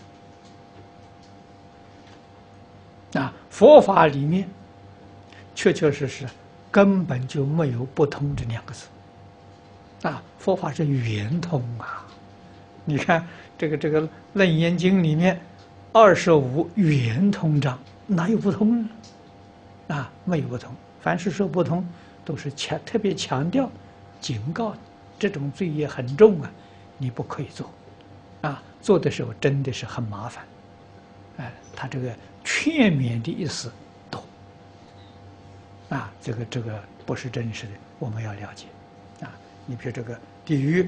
啊，佛法里面确确实实根本就没有不通这两个字。啊，佛法是圆通啊！你看这个这个《楞严经》里面二十五圆通章，哪有不通呢？啊，没有不通。凡是说不通，都是强特别强调、警告这种罪业很重啊，你不可以做。啊，做的时候真的是很麻烦。哎，他这个劝勉的意思多。啊，这个这个不是真实的，我们要了解。啊，你比如这个地狱，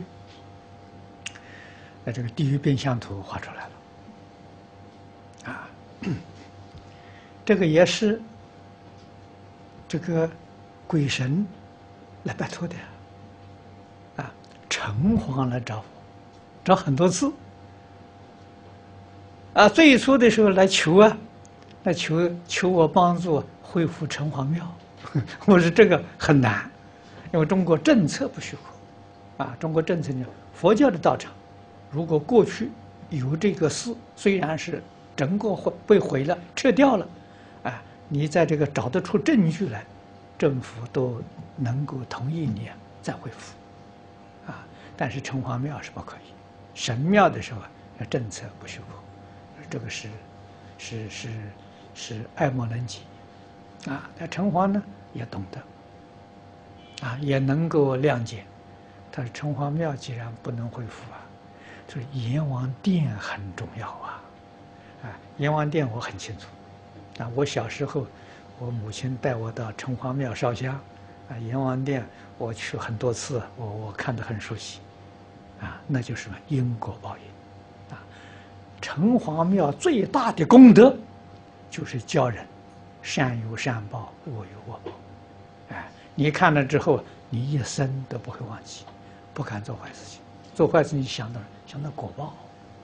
那这个地狱变相图画出来了。啊，这个也是这个鬼神来拜托的。啊，城隍来找我，找很多次。啊，最初的时候来求啊，来求求我帮助恢复城隍庙。我说这个很难，因为中国政策不许可。啊，中国政策呢，佛教的道场，如果过去有这个寺，虽然是整个毁被毁了、撤掉了，啊，你在这个找得出证据来，政府都能够同意你再恢复。啊，但是城隍庙是不可以，神庙的时候啊，政策不许可。这个是，是是是爱莫能及，啊！那城隍呢也懂得，啊，也能够谅解。但是城隍庙既然不能恢复啊，所以阎王殿很重要啊！啊，阎王殿我很清楚，啊，我小时候我母亲带我到城隍庙烧香，啊，阎王殿我去很多次，我我看得很熟悉，啊，那就是什么因果报应。城隍庙最大的功德，就是教人善有善报，恶有恶报。哎，你看了之后，你一生都不会忘记，不敢做坏事情。做坏事情想到想到果报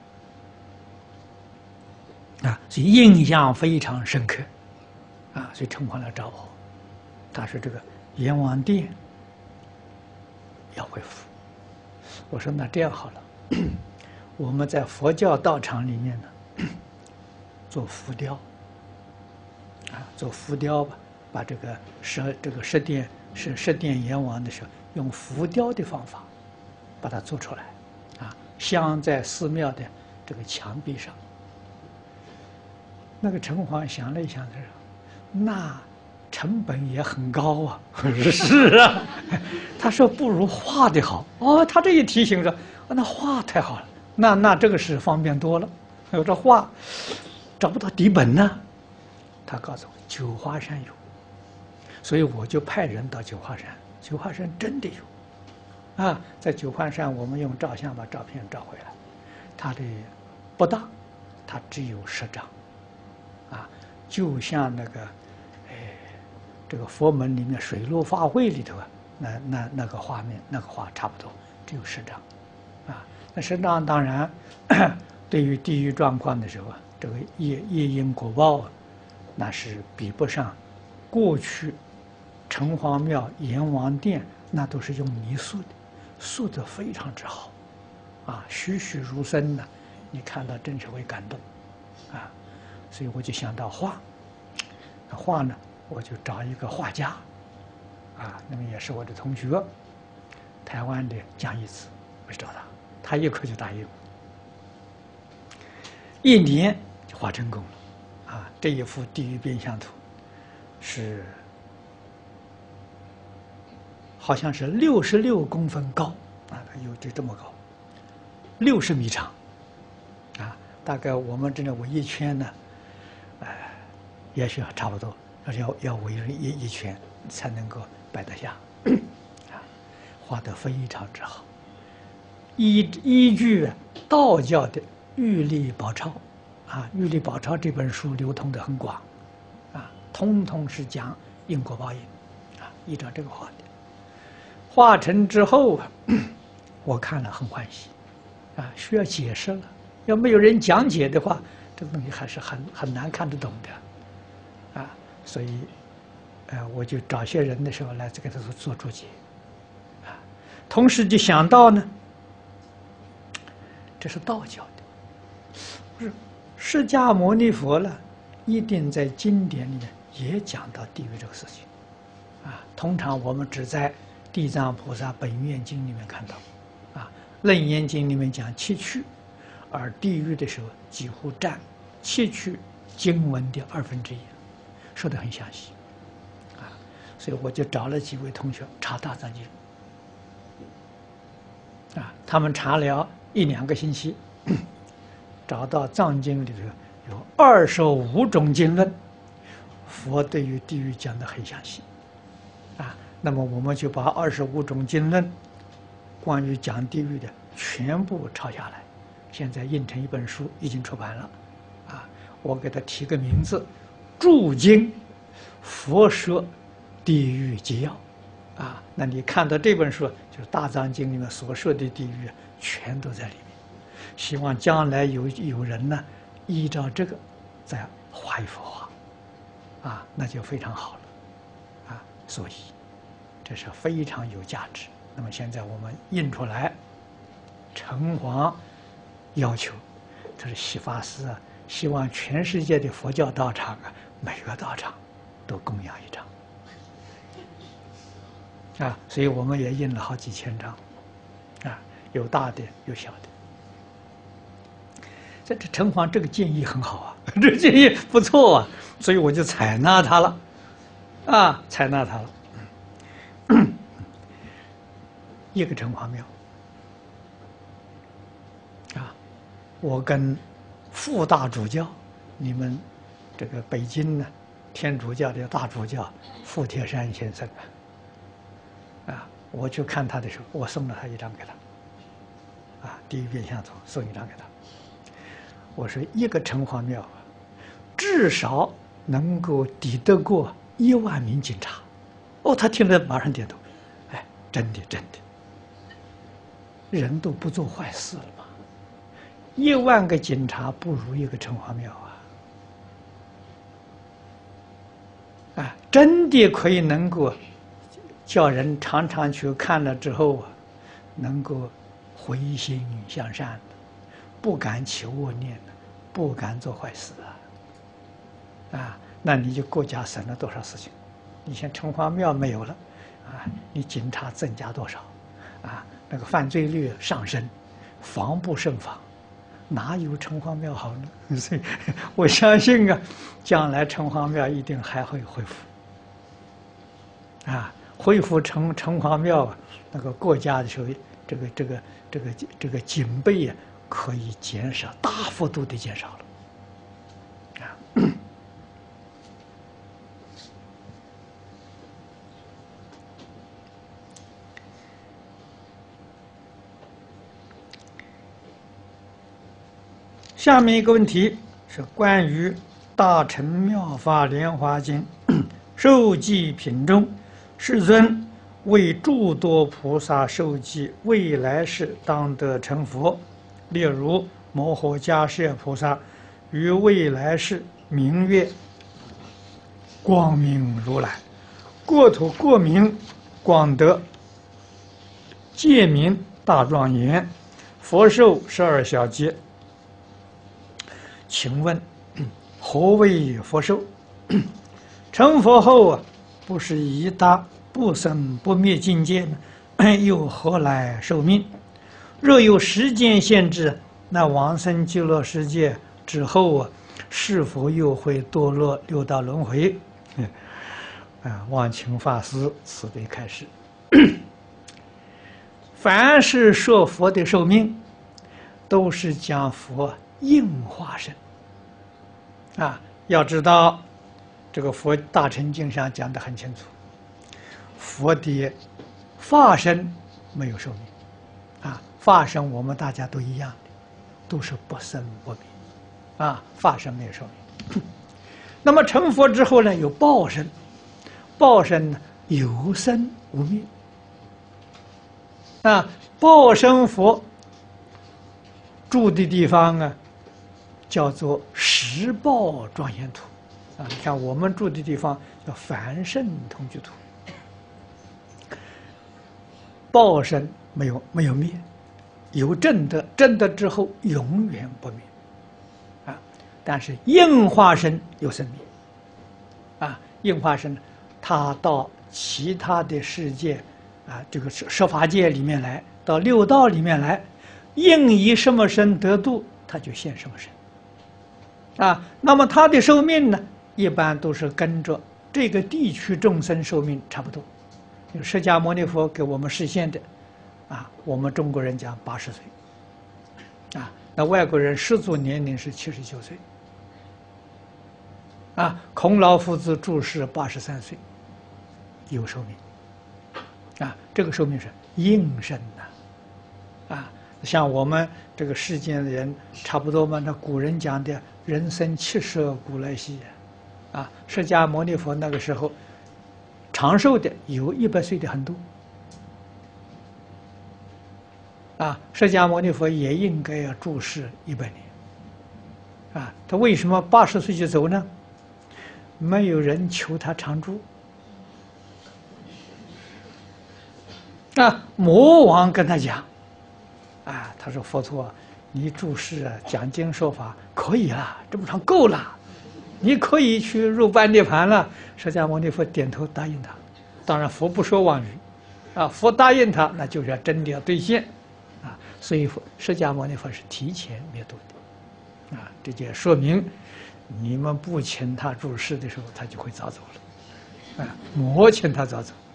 啊，所以印象非常深刻啊。所以城隍来找我，他说这个阎王殿要恢复。我说那这样好了。我们在佛教道场里面呢，做浮雕，啊，做浮雕吧，把这个设这个设殿是设殿阎王的时候，用浮雕的方法把它做出来，啊，镶在寺庙的这个墙壁上。那个城隍想了一想，他说：“那成本也很高啊。”我说：“是啊。”他说：“不如画的好。”哦，他这一提醒说：“哦，那画太好了。”那那这个是方便多了，有这画找不到底本呢。他告诉我九华山有，所以我就派人到九华山，九华山真的有， 啊，在九环山，我们用照相把照片照回来，它的不大，它只有十张，啊，就像那个，哎，这个佛门里面水陆法会里头啊，那那那个画面那个画差不多，只有十张，啊，那十张当然，对于地狱状况的时候啊，这个业业因果报啊，那是比不上过去城隍庙、阎王殿那都是用泥塑的。塑得非常之好，啊，栩栩如生的，你看到真是会感动，啊，所以我就想到画，那画呢，我就找一个画家，啊，那么也是我的同学，台湾的江一慈，我去找他，他一口就答应，一年就画成功了，啊，这一幅地狱变相图是。好像是六十六公分高，啊，有就这么高，六十米长，啊，大概我们这个围一圈呢，呃，也许差不多，要要围一一圈才能够摆得下，啊，画得非常之好，依依据道教的《玉历宝钞》，啊，《玉历宝钞》这本书流通的很广，啊，通通是讲因果报应，啊，依照这个画的。画成之后啊，我看了很欢喜，啊，需要解释了。要没有人讲解的话，这个东西还是很很难看得懂的，啊，所以，呃，我就找些人的时候来给他做做注解，啊，同时就想到呢，这是道教的，不是释迦牟尼佛了，一定在经典里面也讲到地狱这个事情，啊，通常我们只在地藏菩萨本愿经里面看到，啊，楞严经里面讲七趣，而地狱的时候几乎占七趣经文的二分之一，说得很详细，啊，所以我就找了几位同学查大藏经，啊，他们查了一两个星期，找到藏经里头有二十五种经论，佛对于地狱讲得很详细，啊。那么我们就把二十五种经论，关于讲地狱的全部抄下来，现在印成一本书，已经出版了，啊，我给它提个名字，《注经佛说地狱纪要》，啊，那你看到这本书，就是大藏经里面所说的地狱，全都在里面。希望将来有有人呢，依照这个再画一幅画，啊，那就非常好了，啊，所以。这是非常有价值。那么现在我们印出来，城隍要求，他是西法师啊，希望全世界的佛教道场啊，每个道场都供养一张，啊，所以我们也印了好几千张，啊，有大的有小的。这这城隍这个建议很好啊，这个建议不错啊，所以我就采纳他了，啊，采纳他了。一个城隍庙啊，我跟副大主教，你们这个北京呢，天主教的大主教傅铁山先生啊，我去看他的时候，我送了他一张给他，啊，地狱变相图送一张给他。我说一个城隍庙啊，至少能够抵得过一万名警察。哦，他听了马上点头，哎，真的真的。人都不做坏事了嘛，一万个警察不如一个城隍庙啊！啊，真的可以能够叫人常常去看了之后啊，能够回心向善，不敢起恶念，不敢做坏事啊！啊，那你就国家省了多少事情？你像城隍庙没有了，啊，你警察增加多少？啊？那个犯罪率上升，防不胜防，哪有城隍庙好呢？所以我相信啊，将来城隍庙一定还会恢复。啊，恢复城城隍庙啊，那个国家的时候，这个这个这个这个警备啊，可以减少，大幅度的减少了。啊。 下面一个问题是关于《大乘妙法莲华经》受记品中，世尊为诸多菩萨受记未来世当得成佛，例如摩诃迦叶菩萨于未来世名曰光明如来，国土国名广德，界名大庄严，佛寿十二小劫。请问何为佛寿？成佛后啊，不是已达不生不灭境界呢，又何来寿命？若有时间限制，那往生极乐世界之后啊，是否又会堕落六道轮回？啊，望请法师慈悲开示。凡是说佛的寿命，都是讲佛应化身。啊，要知道，这个佛大乘经上讲得很清楚，佛的法身没有寿命，啊，法身我们大家都一样的，都是不生不灭，啊，法身没有寿命。那么成佛之后呢，有报身，报身呢有生无灭，啊，报身佛住的地方啊，叫做十报庄严土，啊，你看我们住的地方叫凡圣同居土。报身没有没有灭，有正德，正德之后永远不灭，啊，但是应化身有生灭，啊，应化身他到其他的世界，啊，这个十法界里面来，到六道里面来，应以什么身得度，他就现什么身。啊，那么他的寿命呢，一般都是跟着这个地区众生寿命差不多。释迦牟尼佛给我们示现的，啊，我们中国人讲八十岁，啊，那外国人世俗年龄是七十九岁，啊，孔老夫子住世八十三岁，有寿命，啊，这个寿命是应身呐，啊，像我们这个世间的人差不多嘛，那古人讲的人生七十古来稀，啊，释迦牟尼佛那个时候长寿的有一百岁的很多，啊，释迦牟尼佛也应该要住世一百年，啊，他为什么八十岁就走呢？没有人求他长住，啊，魔王跟他讲，啊，他说佛陀，你住世啊，讲经说法可以了，这么长够了。你可以去入般涅盘了。释迦牟尼佛点头答应他，当然佛不说妄语，啊，佛答应他，那就是要真的要兑现，啊，所以释迦牟尼佛是提前灭度的，啊，这就说明你们不请他住世的时候，他就会早走了，啊，莫请他早走，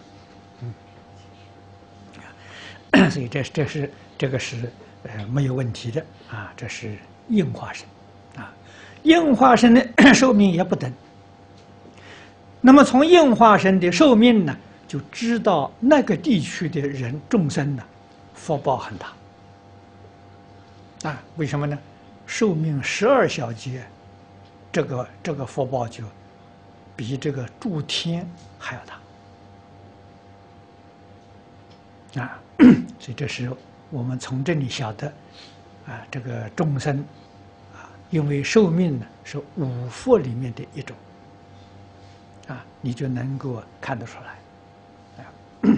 嗯，所以这这是这个是呃没有问题的啊，这是应化身。应化身的寿命也不等，那么从应化身的寿命呢，就知道那个地区的人众生呢，福报很大，啊，为什么呢？寿命十二小劫，这个这个福报就比这个诸天还要大，啊，所以这是我们从这里晓得，啊，这个众生。因为寿命呢是五福里面的一种，啊，你就能够看得出来，啊。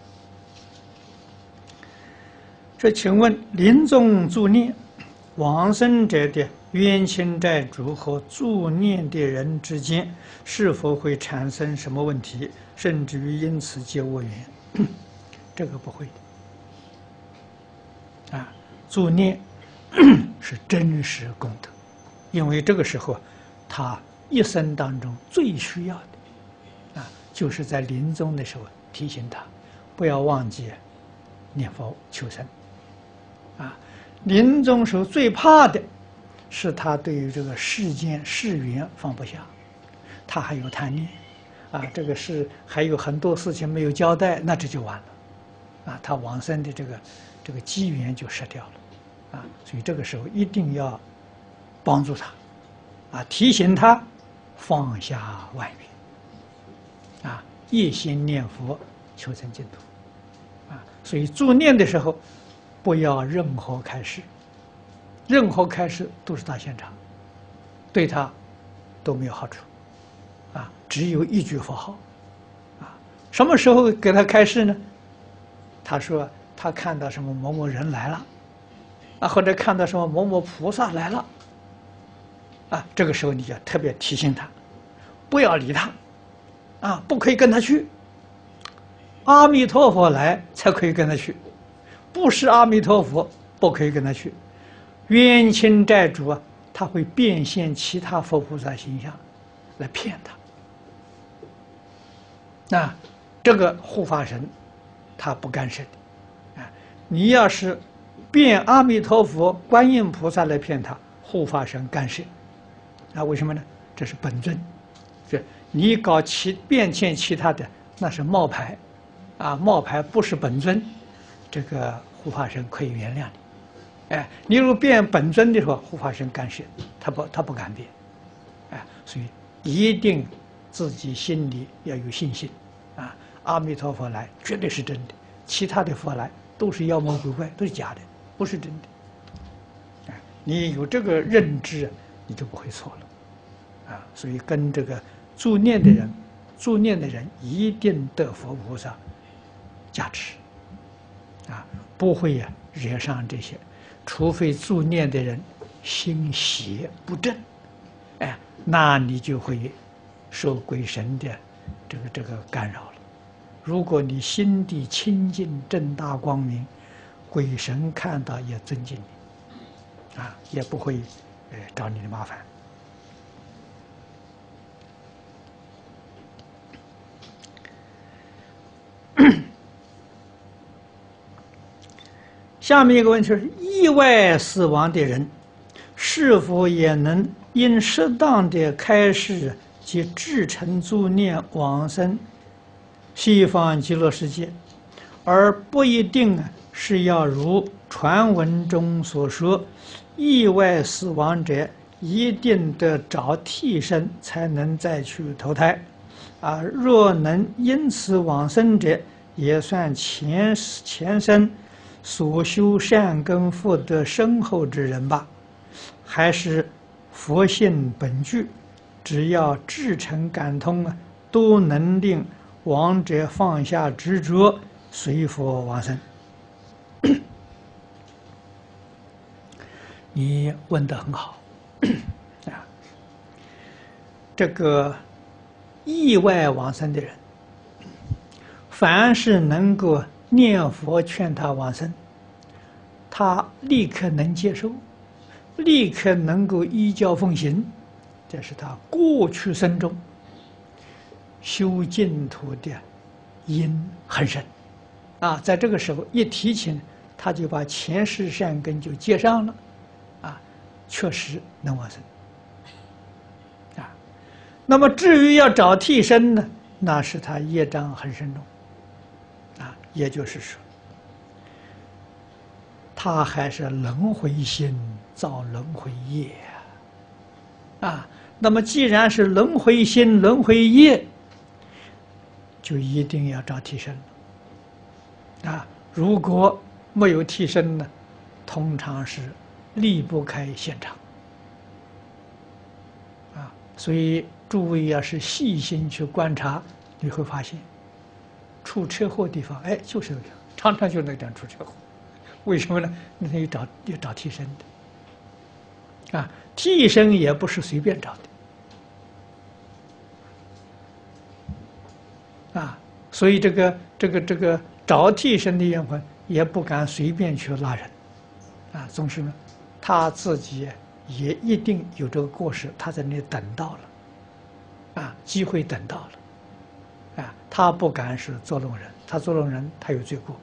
这请问临终助念往生者的冤亲债主和助念的人之间，是否会产生什么问题，甚至于因此结恶缘？这个不会的，啊，助念是真实功德。因为这个时候，他一生当中最需要的，啊，就是在临终的时候提醒他，不要忘记念佛求生，啊，临终时候最怕的是他对于这个世间世缘放不下，他还有贪念，啊，这个是还有很多事情没有交代，那这就完了，啊，他往生的这个这个机缘就失掉了，啊，所以这个时候一定要帮助他，啊，提醒他放下万缘，啊，一心念佛求成净土，啊，所以助念的时候，不要任何开示，任何开示都是打现场，对他都没有好处，啊，只有一句佛号，啊，什么时候给他开示呢？他说他看到什么某某人来了，啊，或者看到什么某某菩萨来了，啊，这个时候你要特别提醒他，不要理他，啊，不可以跟他去。阿弥陀佛来才可以跟他去，不是阿弥陀佛不可以跟他去。冤亲债主啊，他会变现其他佛菩萨形象来骗他。那这个护法神他不干涉的，啊，你要是变阿弥陀佛、观音菩萨来骗他，护法神干涉。啊，为什么呢？这是本尊，是你搞其变现其他的，那是冒牌，啊，冒牌不是本尊，这个护法神可以原谅你。哎，你如果变本尊的时候，护法神干涉，他不他不敢变，哎，所以一定自己心里要有信心，啊，阿弥陀佛来绝对是真的，其他的佛来都是妖魔鬼怪，都是假的，不是真的。哎，你有这个认知，你就不会错了，啊，所以跟这个助念的人，助念的人一定得佛菩萨加持，啊，不会呀惹上这些。除非助念的人心邪不正，哎，那你就会受鬼神的这个这个干扰了。如果你心地清净正大光明，鬼神看到也尊敬你，啊，也不会呃找你的麻烦。下面一个问题是：意外死亡的人，是否也能因适当的开示及至诚助念往生西方极乐世界，而不一定是要如传闻中所说，意外死亡者一定得找替身才能再去投胎，啊，若能因此往生者，也算前前生所修善根福德深厚之人吧？还是佛性本具，只要至诚感通啊，都能令亡者放下执着，随佛往生？你问得很好啊！这个意外往生的人，凡是能够念佛劝他往生，他立刻能接受，立刻能够依教奉行，这是他过去生中修净土的因很深啊。在这个时候一提起，他就把前世善根就接上了啊，确实能往生啊。那么至于要找替身呢，那是他业障很深重。啊，也就是说，他还是轮回心造轮回业啊。啊，那么既然是轮回心、轮回业，就一定要找替身了。啊，如果没有替身呢，通常是离不开现场。啊，所以诸位要是细心去观察，你会发现。出车祸地方，哎，就是那个，常常就那个地方出车祸，为什么呢？那有找有找替身的，啊，替身也不是随便找的，啊，所以这个这个这个找替身的冤魂也不敢随便去拉人，啊，总是呢，他自己也一定有这个过失，他在那里等到了，啊，机会等到了。啊，他不敢是捉弄人，他捉弄人，他有罪过。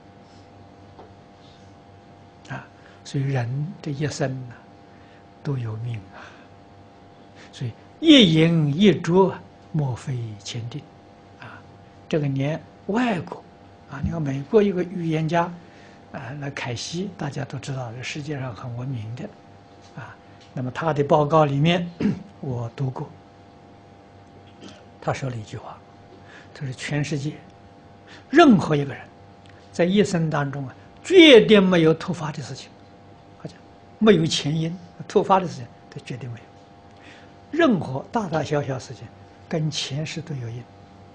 啊，所以人这一生呢，都有命啊。所以一饮一啄，莫非前定。啊，这个连外国啊，你看美国一个预言家，啊，那凯西大家都知道，这世界上很闻名的，啊， 那么他的报告里面我读过，他说了一句话，他说全世界任何一个人在一生当中啊，绝对没有突发的事情，好像没有前因，突发的事情这绝对没有。任何大大小小事情跟前世都有因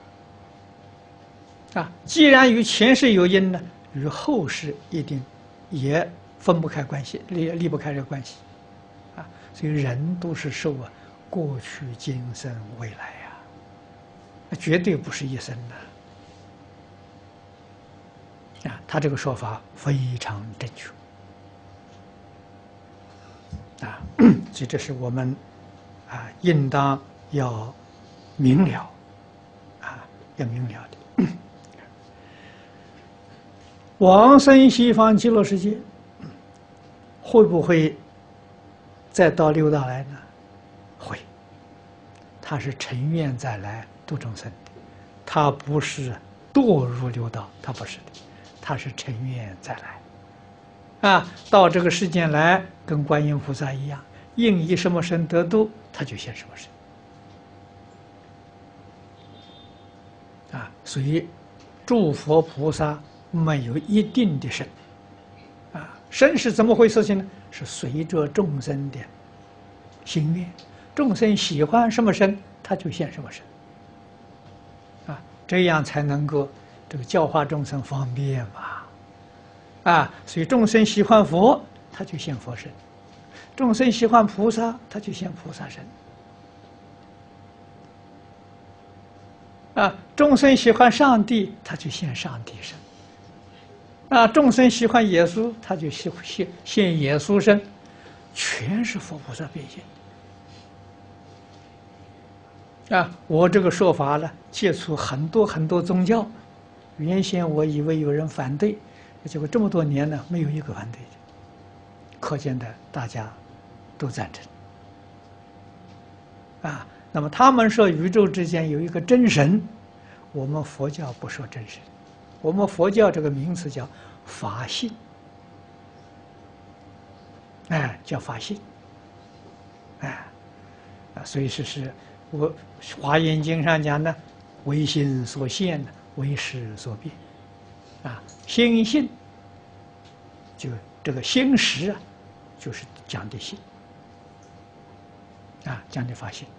啊，既然与前世有因呢，与后世一定也分不开关系，离离不开这个关系啊。所以人都是受啊过去、今生、未来呀、啊，那绝对不是一生的啊。他这个说法非常正确啊，所以这是我们啊应当要明了啊，要明了的。往生西方极乐世界，会不会再到六道来呢？会。他是成愿再来度众生的，他不是堕入六道，他不是的，他是成愿再来。啊，到这个世间来，跟观音菩萨一样，应以什么身得度，他就现什么身。啊，所以诸佛菩萨没有一定的身，啊，身是怎么回事情呢？是随着众生的心愿，众生喜欢什么身，他就现什么身，啊，这样才能够这个教化众生方便嘛，啊，所以众生喜欢佛，他就现佛身；众生喜欢菩萨，他就现菩萨身。啊，众生喜欢上帝，他就现上帝身；啊，众生喜欢耶稣，他就现现现耶稣身，全是佛菩萨变现。啊，我这个说法呢，接触很多很多宗教，原先我以为有人反对，结果这么多年呢，没有一个反对的，可见的大家都赞成。啊。那么他们说宇宙之间有一个真神，我们佛教不说真神，我们佛教这个名词叫法性，哎，叫法性，哎，啊，所以说是我《华严经》上讲呢，唯心所现，唯识所变，啊，心性，就这个心识啊，就是讲的性，啊，讲的法性。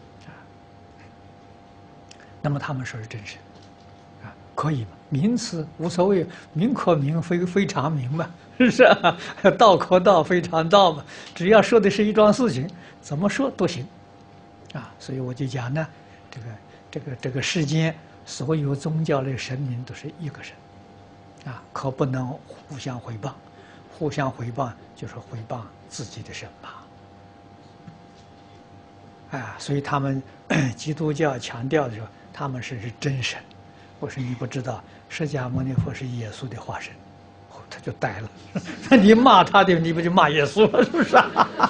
那么他们说是真神，啊，可以嘛？名词无所谓，名可名，非非常名嘛，是不是啊？道可道，非常道嘛。只要说的是一桩事情，怎么说都行，啊，所以我就讲呢，这个这个这个世间所有宗教类神明都是一个神，啊，可不能互相毁谤，互相毁谤就是毁谤自己的神嘛。啊，所以他们基督教强调的时候，他们是是真神。我说你不知道，释迦牟尼佛是耶稣的化身，他就呆了。那你骂他的，你不就骂耶稣了？是不是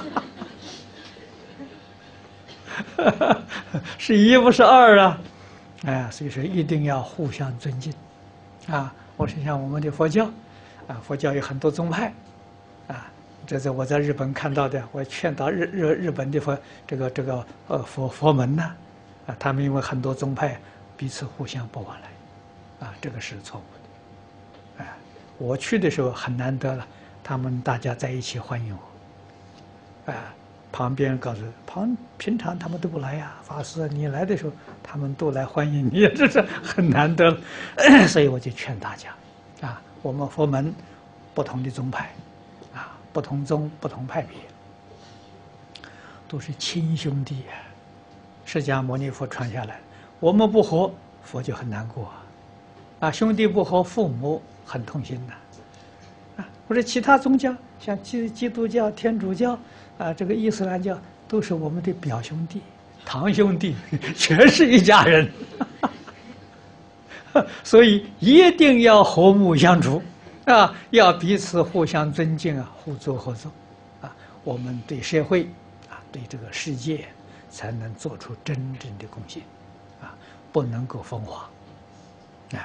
啊？是一不是二啊？哎，所以说一定要互相尊敬。啊，我是像我们的佛教，啊，佛教有很多宗派，啊。这是我在日本看到的，我劝导日日日本的佛这个这个呃佛佛门呢，啊，他们因为很多宗派彼此互相不往来，啊，这个是错误的，哎，我去的时候很难得了，他们大家在一起欢迎我，啊，旁边告诉旁平常他们都不来呀，法师你来的时候他们都来欢迎你，这是很难得了，所以我就劝大家，啊，我们佛门不同的宗派。不同宗、不同派别，都是亲兄弟啊！释迦牟尼佛传下来，我们不和，佛就很难过啊！啊，兄弟不和，父母很痛心呐！啊，或者其他宗教，像基基督教、天主教啊，这个伊斯兰教，都是我们的表兄弟、堂兄弟，全是一家人，所以一定要和睦相处。啊，要彼此互相尊敬啊，互助合作，啊，我们对社会啊，对这个世界才能做出真正的贡献，啊，不能够分化，啊。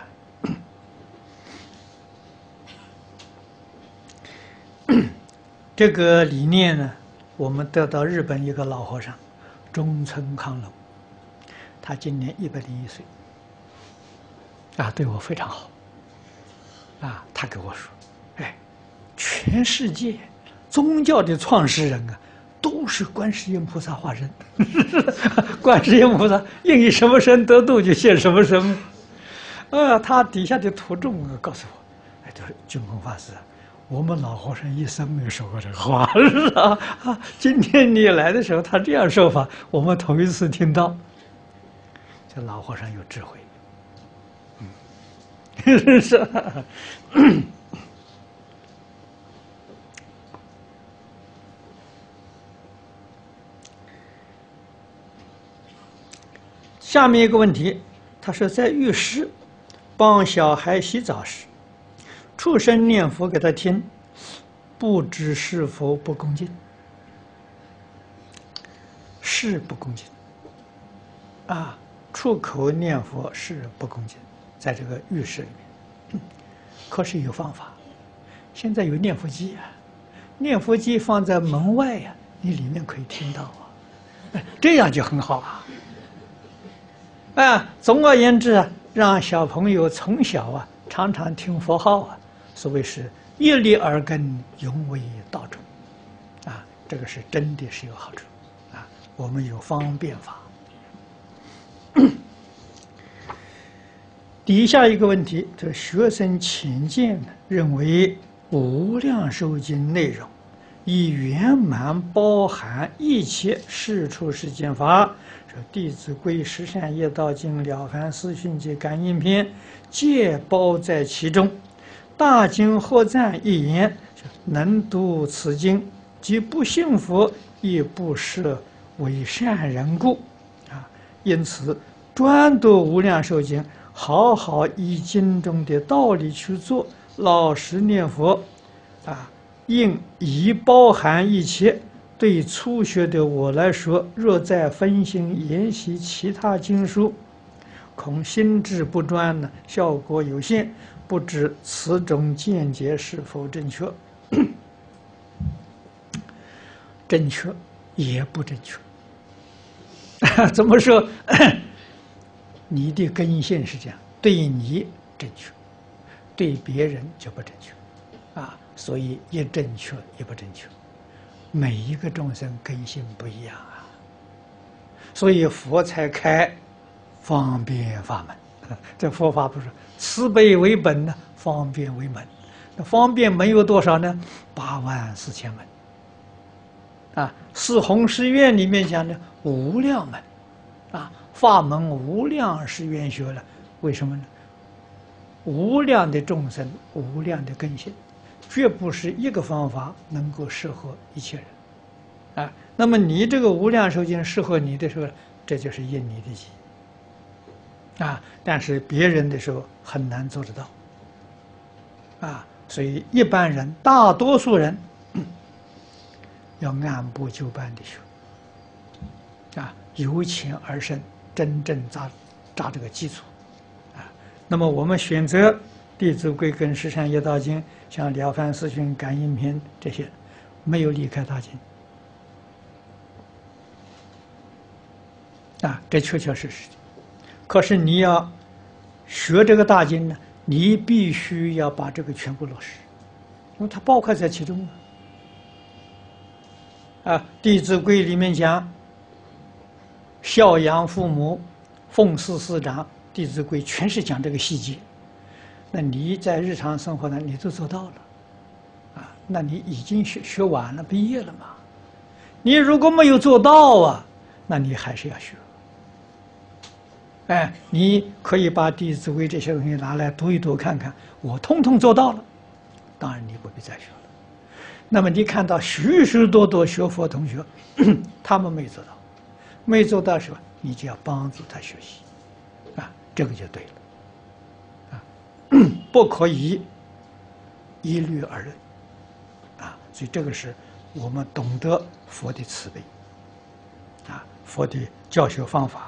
这个理念呢， 我们得到日本一个老和尚，中村康隆，他今年一百零一岁，啊，对我非常好。啊，他给我说，哎，全世界宗教的创始人啊，都是观世音菩萨化身。观世音菩萨应以什么身得度，就现什么身。啊，他底下的徒众告诉我，哎，他说净空法师，我们老和尚一生没有说过这个话，是啊啊！今天你来的时候，他这样说法，我们头一次听到。这老和尚有智慧，嗯，是啊。下面一个问题，他说在浴室帮小孩洗澡时，畜生念佛给他听，不知是否不恭敬？是不恭敬啊！出口念佛是不恭敬，在这个浴室里面。可是有方法，现在有念佛机啊，念佛机放在门外呀、啊，你里面可以听到啊，这样就很好啊。啊，总而言之啊，让小朋友从小啊常常听佛号啊，所谓是一粒耳根，永为道种，啊，这个是真的是有好处，啊，我们有方便法。底下一个问题，这学生浅见认为《无量寿经》内容已圆满包含一切世出世间法。《弟子规》《十善业道经》《了凡四训》及《感应篇》皆包在其中。大经何赞一言：能读此经，即不信佛，亦不设为善人故。啊，因此专读《无量寿经》，好好依经中的道理去做，老实念佛，啊，应已包含一切。对初学的我来说，若再分心研习其他经书，恐心智不专呢，效果有限。不知此种见解是否正确？正确也不正确。怎么说？你的根性是这样，对你正确，对别人就不正确，啊，所以也正确也不正确。每一个众生根性不一样啊，所以佛才开方便法门。这佛法不是慈悲为本呢，方便为门。那方便门有多少呢？八万四千门。啊，四弘誓愿里面讲的无量门，啊，法门无量誓愿学了。为什么呢？无量的众生，无量的根性。绝不是一个方法能够适合一切人，啊，那么你这个无量寿经适合你的时候，这就是应你的机，啊，但是别人的时候很难做得到，啊，所以一般人，大多数人要按部就班的学，啊，由浅而深，真正扎扎这个基础，啊，那么我们选择《弟子规》跟《十善业道经》。像《了凡四训》《感应篇》这些，没有离开大经啊，这确确实实的。可是你要学这个大经呢，你必须要把这个全部落实，因为它包括在其中啊。啊，《弟子规》里面讲，孝养父母，奉事师长，《弟子规》全是讲这个细节。那你在日常生活呢，你都做到了，啊，那你已经学学完了，毕业了嘛。你如果没有做到啊，那你还是要学。哎，你可以把《弟子规》这些东西拿来读一读看看，我通通做到了，当然你不必再学了。那么你看到许许多多学佛同学，他们没做到，没做到的时候，你就要帮助他学习，啊，这个就对了。不可以一律而论，啊，所以这个是我们懂得佛的慈悲，啊，佛的教学方法。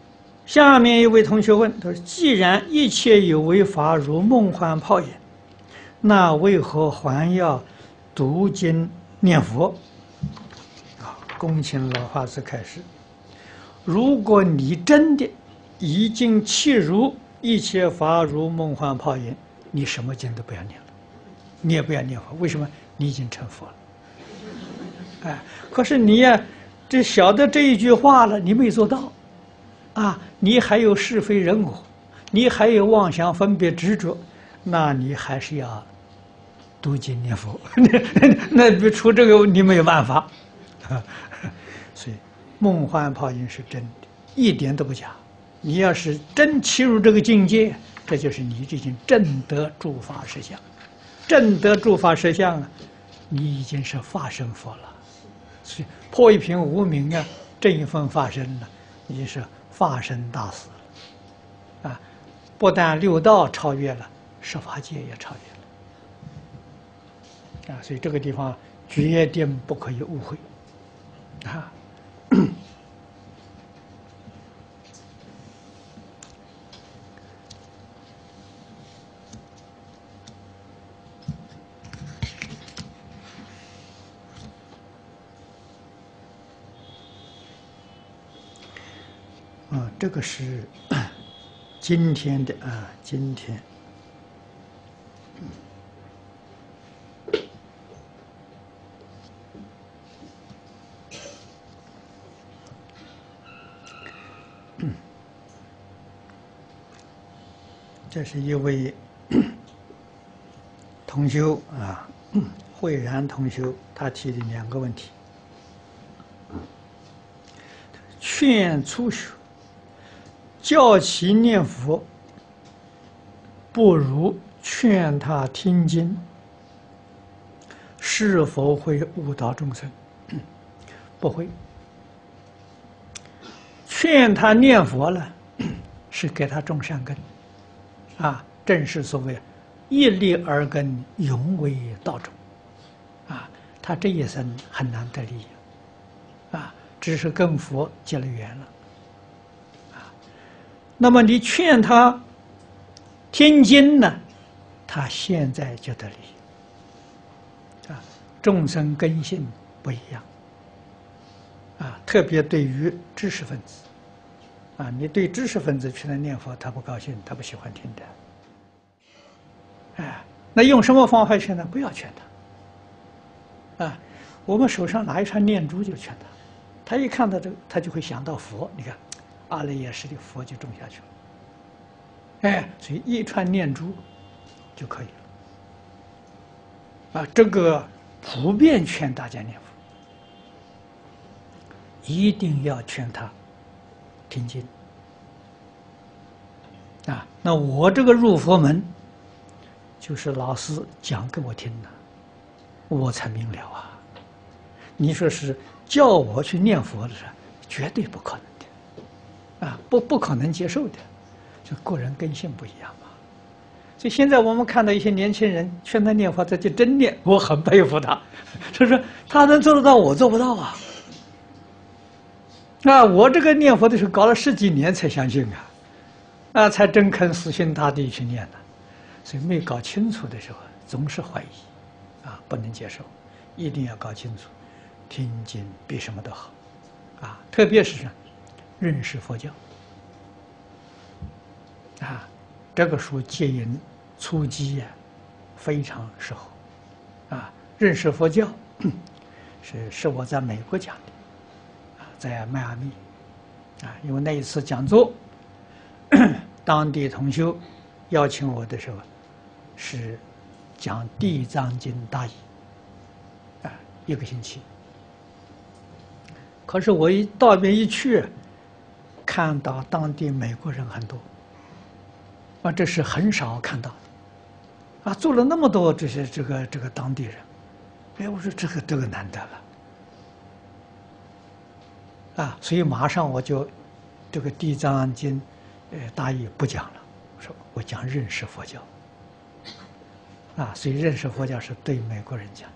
下面一位同学问他说：“既然一切有为法如梦幻泡影， 那为何还要读经念佛？啊，恭请老法师开示。如果你真的已经契入一切法如梦幻泡影，你什么经都不要念了，你也不要念佛。为什么？你已经成佛了。哎，可是你呀，这晓得这一句话了，你没做到，啊，你还有是非人我，你还有妄想分别执着，那你还是要读经念佛。那那除这个你没有办法。所以梦幻泡影是真的，一点都不假。你要是真契入这个境界，这就是你已经证得诸法实相。证得诸法实相啊，你已经是法身佛了。所以破一品无明啊，证一分法身了，你是法身大士了。啊，不但六道超越了，十法界也超越了。啊，所以这个地方决定不可以误会。啊。啊，这个是今天的啊，今天，这是一位同修啊，慧然同修，他提的两个问题：劝初学教其念佛，不如劝他听经，是否会误导众生？不会。劝他念佛呢，是给他种善根，啊，正是所谓一粒而根，永为道种，啊，他这一生很难得利益，啊，只是跟佛结了缘了。那么你劝他听经呢，他现在就得利益。啊，众生根性不一样，啊，特别对于知识分子，啊，你对知识分子劝他念佛，他不高兴，他不喜欢听的。哎，那用什么方法劝他？不要劝他。啊，我们手上拿一串念珠就劝他，他一看到这个，他就会想到佛。你看。阿赖耶识的佛就种下去了，哎，所以一串念珠就可以了。啊，这个普遍劝大家念佛，一定要劝他听经。啊，那我这个入佛门，就是老师讲给我听的，我才明了啊。你说是叫我去念佛的时候，绝对不可能。啊，不不可能接受的，就个人根性不一样嘛。所以现在我们看到一些年轻人劝他念佛，他就真念，我很佩服他，就是他能做得到，我做不到啊。啊，我这个念佛的时候搞了十几年才相信啊，啊，才真肯死心塌地去念的。所以没搞清楚的时候，总是怀疑，啊，不能接受，一定要搞清楚，听经比什么都好，啊，特别是认识佛教，啊，这个书戒引初级呀，非常适合，啊，认识佛教是是我在美国讲的，啊，在迈阿密，啊，因为那一次讲座，当地同修邀请我的时候，是讲《地藏经》大义，啊，一个星期，可是我一到那边一去。看到当地美国人很多，啊，这是很少看到的，啊，做了那么多这些这个这个当地人，哎，我说这个这个难得了，啊，所以马上我就这个《地藏经》呃大义不讲了，说我讲认识佛教，啊，所以认识佛教是对美国人讲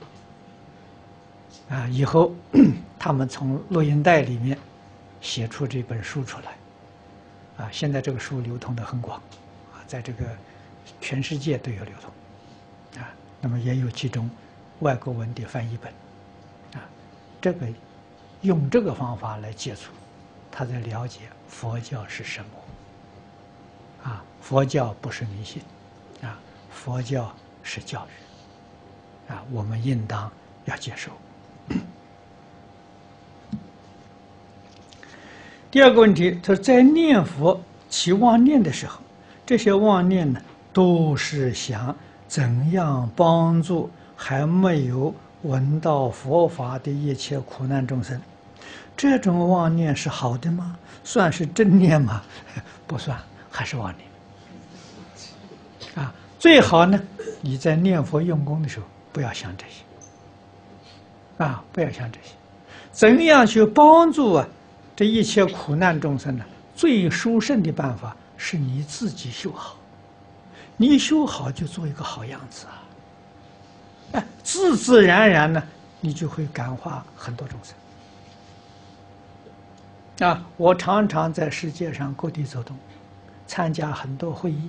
的，啊，以后他们从录音带里面。写出这本书出来，啊，现在这个书流通的很广，啊，在这个全世界都有流通， 啊，那么也有几种外国文的翻译本，啊，这个用这个方法来接触，他在了解佛教是什么。啊，佛教不是迷信，啊，佛教是教育，啊，我们应当要接受。第二个问题，他说在念佛起妄念的时候，这些妄念呢，都是想怎样帮助还没有闻到佛法的一切苦难众生。这种妄念是好的吗？算是正念吗？不算，还是妄念。啊，最好呢，你在念佛用功的时候，不要想这些。啊，不要想这些。怎样去帮助啊这一切苦难众生呢？最殊胜的办法是你自己修好。你修好就做一个好样子啊！哎，自自然然呢，你就会感化很多众生。啊，我常常在世界上各地走动，参加很多会议。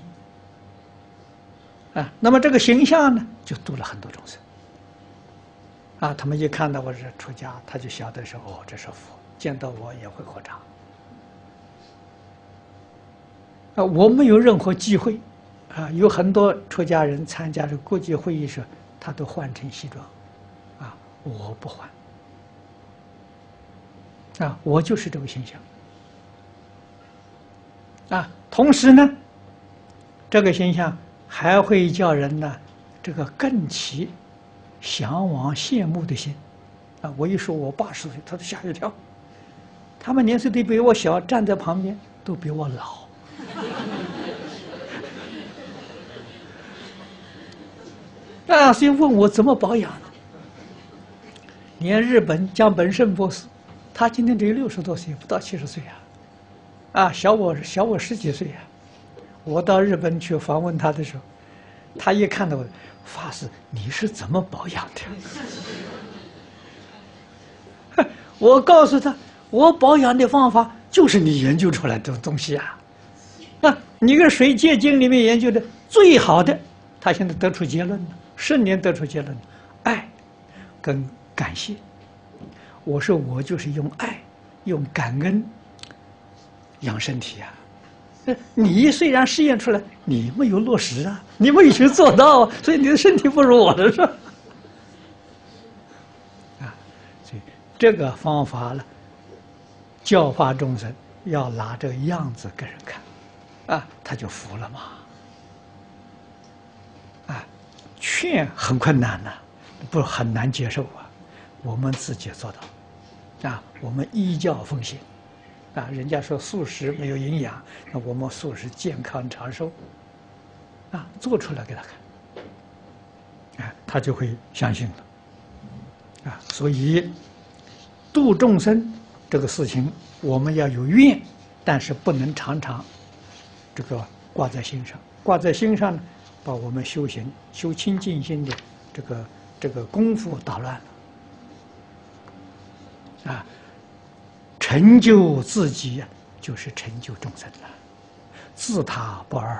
啊，那么这个形象呢，就度了很多众生。啊，他们一看到我是出家，他就晓得说，哦，这是佛，见到我也会合掌。啊，我没有任何忌讳。啊，有很多出家人参加这国际会议时，他都换成西装。啊，我不换。啊，我就是这个形象。啊，同时呢，这个形象还会叫人呢，这个更起向往、羡慕的心。啊，我一说我八十岁，他都吓一跳。他们年岁都比我小，站在旁边都比我老。啊，所以问我怎么保养的？你看日本江本胜博士，他今天只有六十多岁，不到七十岁啊，啊，小我小我十几岁啊。我到日本去访问他的时候，他一看到我，法师，你是怎么保养的？我告诉他，我保养的方法就是你研究出来的东西啊。啊，你跟《水戒经》里面研究的最好的，他现在得出结论了，十年得出结论了，爱跟感谢。我说我就是用爱、用感恩养身体啊。你虽然试验出来，你没有落实啊，你没有去做到啊，所以你的身体不如我的是吧？啊，所以这个方法呢，教化众生要拿这个样子给人看。啊，他就服了嘛。啊，劝很困难呐、啊，不很难接受啊。我们自己做到，啊，我们依教奉行，啊，人家说素食没有营养，那我们素食健康长寿，啊，做出来给他看，啊，他就会相信了，啊，所以度众生这个事情，我们要有愿，但是不能常常。这个挂在心上，挂在心上呢，把我们修行、修清净心的这个这个功夫打乱了，啊，成就自己就是成就众生了，自他不二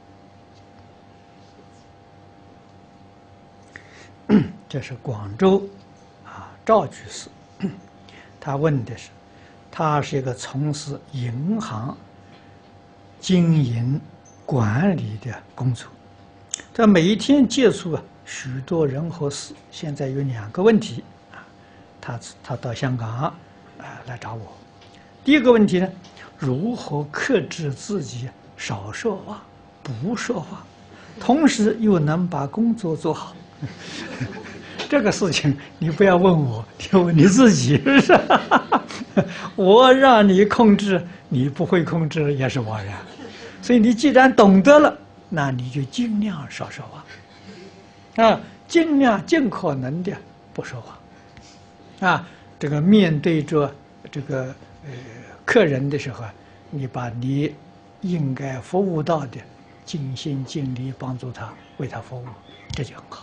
啊。这是广州啊赵居士，他问的是，他是一个从事银行。经营管理的工作，他每一天接触啊许多人和事。现在有两个问题啊，他他到香港啊来找我。第一个问题呢，如何克制自己少说话、不说话，同时又能把工作做好？这个事情你不要问我，你问你自己，是吧？我让你控制，你不会控制也是枉然。所以你既然懂得了，那你就尽量少说话，啊，尽量尽可能的不说话，啊，这个面对着这个呃客人的时候，你把你应该服务到的尽心尽力帮助他，为他服务，这就很好。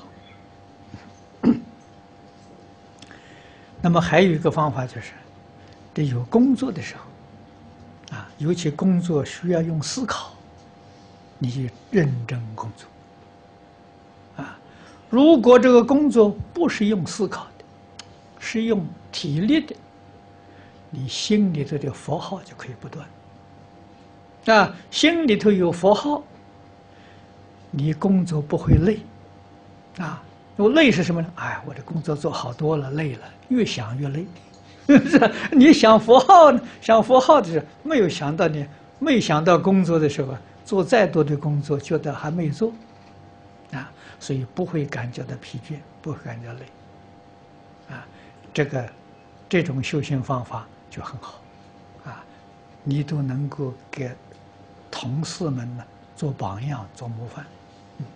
那么还有一个方法就是，这有工作的时候，啊，尤其工作需要用思考，你就认真工作，啊， 如果这个工作不是用思考的，是用体力的，你心里头的佛号就可以不断。啊，心里头有佛号，你工作不会累。啊，我累是什么呢？哎，我的工作做好多了，累了，越想越累。是你想佛号呢？想佛号的时候，没有想到你，没想到工作的时候，做再多的工作，觉得还没做。啊，所以不会感觉到疲倦，不会感觉累。啊，这个这种修行方法就很好。啊，你都能够给同事们呢做榜样、做模范。嗯、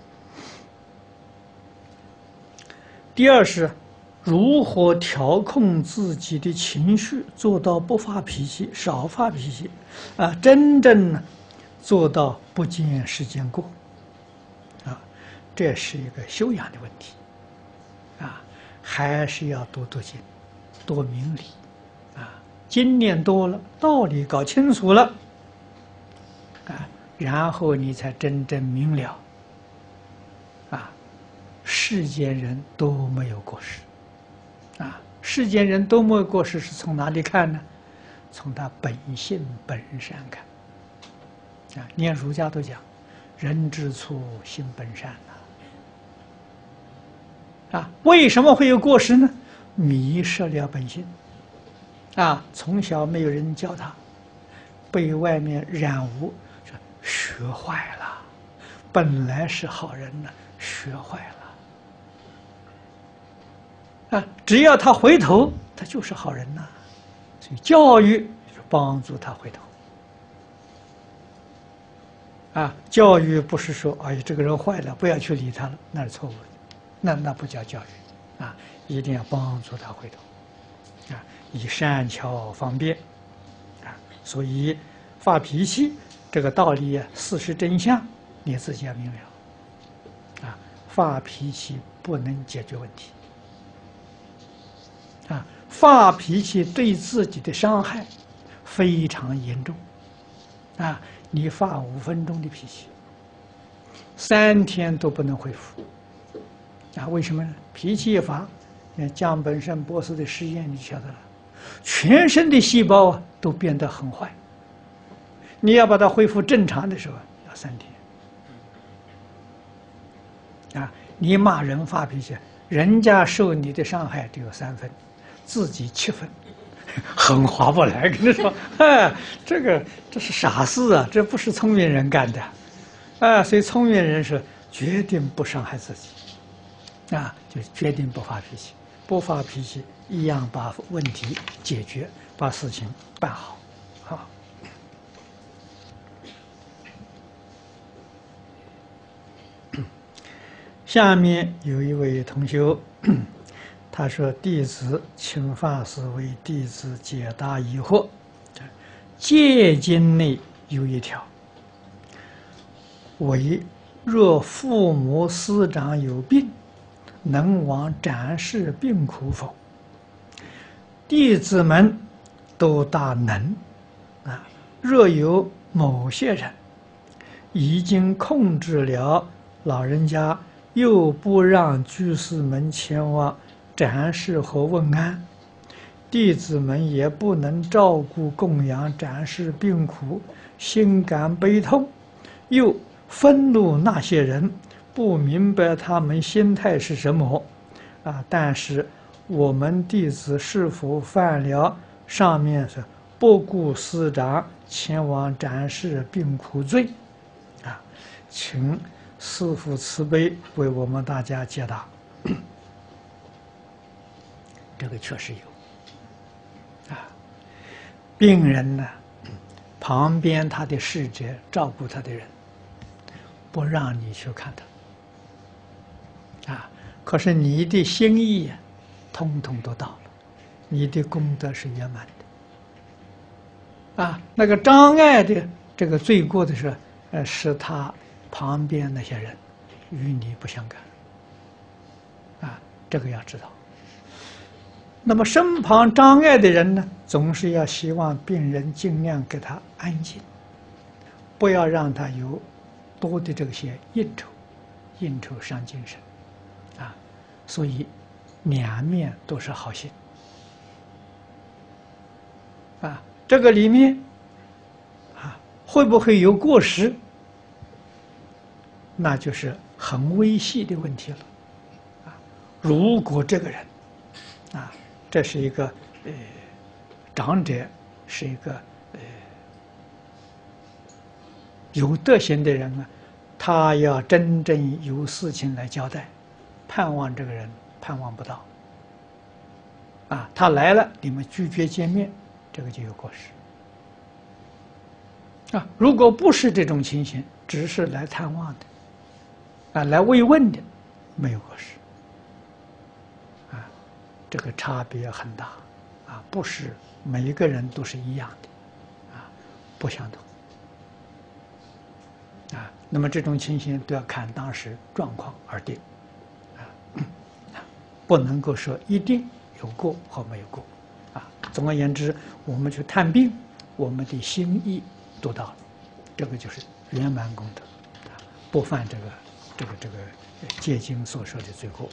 第二是如何调控自己的情绪，做到不发脾气、少发脾气，啊，真正呢做到不见时间过。啊，这是一个修养的问题。啊，还是要多读经，多明理。啊，经念多了，道理搞清楚了。啊，然后你才真正明了，啊，世间人都没有过失，啊，世间人都没有过失是从哪里看呢？从他本性本善看。啊，念儒家都讲，人之初，性本善呐。啊，为什么会有过失呢？迷失了本性。啊，从小没有人教他，被外面染污。学坏了，本来是好人呢，学坏了。啊，只要他回头，他就是好人呐。所以教育是帮助他回头。啊，教育不是说，哎呀，这个人坏了，不要去理他了，那是错误的，那那不叫教育。啊，一定要帮助他回头。啊，以善巧方便。啊，所以发脾气。这个道理啊，事实真相，你自己要明了。啊，发脾气不能解决问题。啊，发脾气对自己的伤害非常严重。啊，你发五分钟的脾气，三天都不能恢复。啊，为什么呢？脾气一发，江本胜博士的实验你晓得了，全身的细胞啊都变得很坏。你要把它恢复正常的时候，要三天。啊，你骂人发脾气，人家受你的伤害只有三分，自己七分，很划不来。跟你说，哎，这个这是傻事啊，这不是聪明人干的。啊，所以聪明人是决定不伤害自己，啊，就决定不发脾气，不发脾气一样把问题解决，把事情办好，好。下面有一位同学，他说：“弟子请法师为弟子解答疑惑。戒经内有一条，为若父母师长有病，能往展示病苦否？弟子们都大能啊，若有某些人已经控制了老人家，又不让居士们前往展示和问安，弟子们也不能照顾供养展示病苦，心感悲痛，又愤怒那些人，不明白他们心态是什么啊！但是我们弟子是否犯了上面是不顾师长前往展示病苦罪啊？请师父慈悲为我们大家解答。这个确实有啊，病人呢，旁边他的侍者照顾他的人，不让你去看他啊，可是你的心意啊，通通都到了，你的功德是圆满的啊。那个障碍的这个罪过的是，呃，是他旁边那些人与你不相干啊，这个要知道。那么身旁障碍的人呢，总是要希望病人尽量给他安静，不要让他有多的这些应酬，应酬伤精神所以两面都是好心啊。这个里面啊，会不会有过失？那就是很微细的问题了啊。如果这个人啊，这是一个呃长者，是一个呃有德行的人啊，他要真正有事情来交代，盼望这个人盼望不到啊，他来了，你们拒绝见面，这个就有过失啊。如果不是这种情形，只是来探望的啊，来慰问的，没有过失啊，这个差别很大啊，不是每一个人都是一样的啊，不相同啊。那么这种情形都要看当时状况而定啊，不能够说一定有过或没有过啊。总而言之，我们去探病，我们的心意都到了，这个就是圆满功德啊，不犯这个这个这个戒经所说的罪过。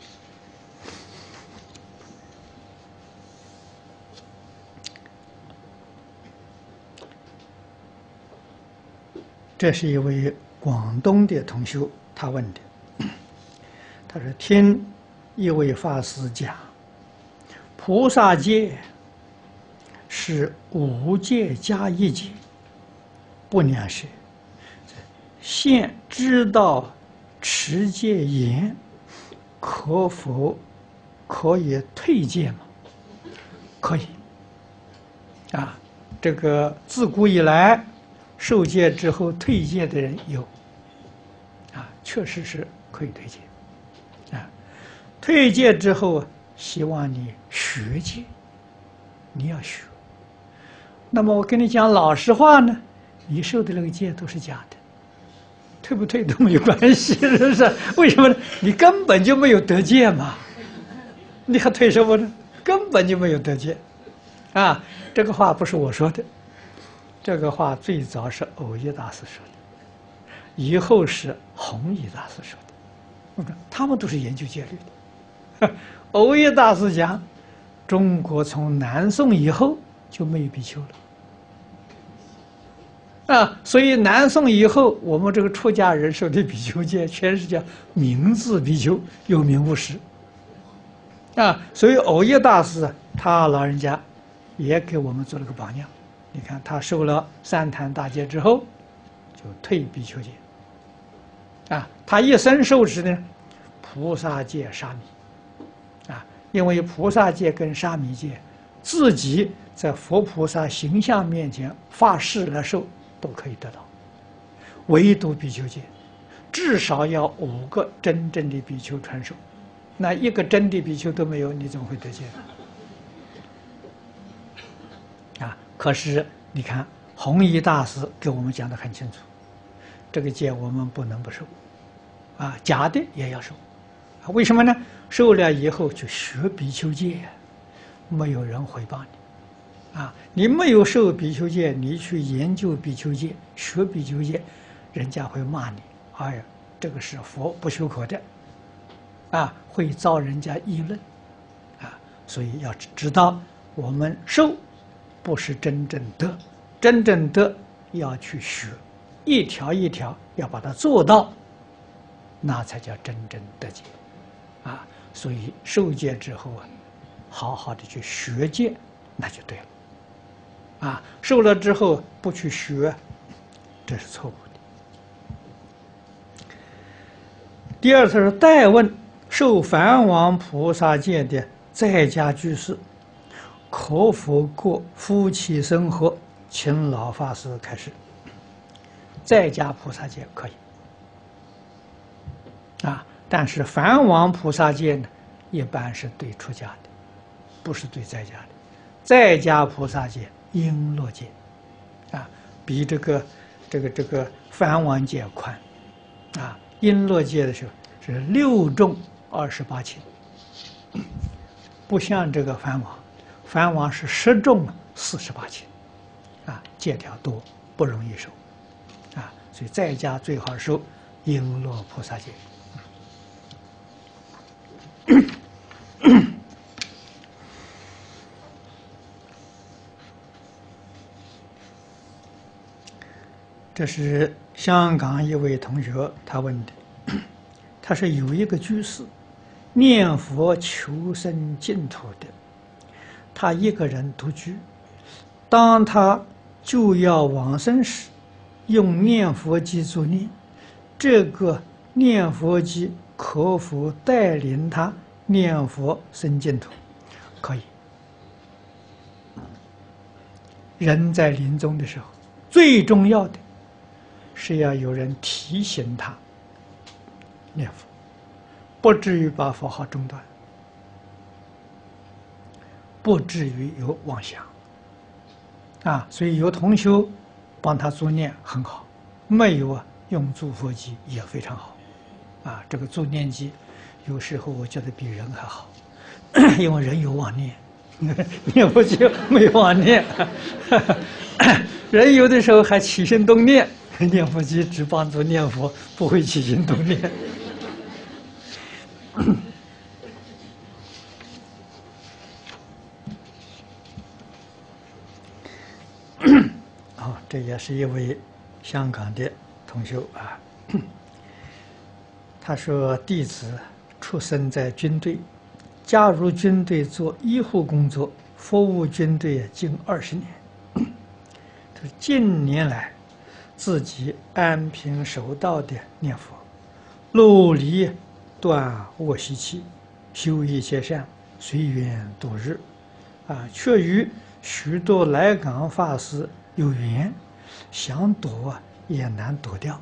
这是一位广东的同修，他问的，他说听一位法师讲，菩萨戒是五戒加一戒，不两舍。现知道持戒严，可否可以退戒吗？可以。啊，这个自古以来，受戒之后退戒的人有，啊，确实是可以退戒。啊，退戒之后，希望你学戒，你要学。那么我跟你讲老实话呢，你受的那个戒都是假的，退不退都没有关系，是不是？为什么呢？你根本就没有得戒嘛，你还退什么呢？根本就没有得戒，啊，这个话不是我说的，这个话最早是藕益大师说的，以后是弘一大师说的，他们都是研究戒律的。藕益大师讲，中国从南宋以后就没有比丘了，啊，所以南宋以后，我们这个出家人受的比丘戒，全是叫名字比丘，有名无实，啊，所以藕益大师他老人家也给我们做了个榜样。你看他受了三坛大戒之后，就退比丘戒，啊，他一生受持呢，菩萨戒、沙弥，啊，因为菩萨戒跟沙弥戒，自己在佛菩萨形象面前发誓来受，都可以得到，唯独比丘戒，至少要五个真正的比丘传授，那一个真的比丘都没有，你怎么会得戒呢？啊，可是你看弘一大师给我们讲得很清楚，这个戒我们不能不受，啊，假的也要受，啊，为什么呢？受了以后就学比丘戒，没有人回报你，啊，你没有受比丘戒，你去研究比丘戒、学比丘戒，人家会骂你，哎呀，这个是佛不许可的，啊，会遭人家议论，啊，所以要知道我们受不是真正得，真正得要去学，一条一条要把它做到，那才叫真正得戒，啊，所以受戒之后啊，好好的去学戒，那就对了，啊，受了之后不去学，这是错误的。第二次是代问受梵王菩萨戒的在家居士，可否过夫妻生活？请老法师开示。在家菩萨戒可以，啊，但是梵王菩萨戒呢，一般是对出家的，不是对在家的。在家菩萨戒璎珞戒，啊，比这个这个这个梵王戒宽，啊，璎珞戒的时候是六重二十八轻，不像这个梵王，梵王是十重四十八轻，啊，戒条多，不容易受，啊，所以在家最好受璎珞菩萨戒。 这是香港一位同学他问的，他说有一个居士念佛求生净土的，他一个人独居，当他就要往生时，用念佛机助念，这个念佛机可否带领他念佛生净土？可以。人在临终的时候，最重要的是要有人提醒他念佛，不至于把佛号中断，不至于有妄想啊。所以有同修帮他助念很好，没有啊用助佛机也非常好啊。这个助念机有时候我觉得比人还好，因为人有妄念，念佛机没有妄念，人有的时候还起心动念，念佛机只帮助念佛，不会起心动念。哦，这也是一位香港的同修啊。他说，弟子出生在军队，加入军队做医护工作，服务军队近二十年。他说近年来，自己安贫守道的念佛，努力断恶习气，修一切善，随缘度日，啊，却与许多来港法师有缘，想躲也难躲掉。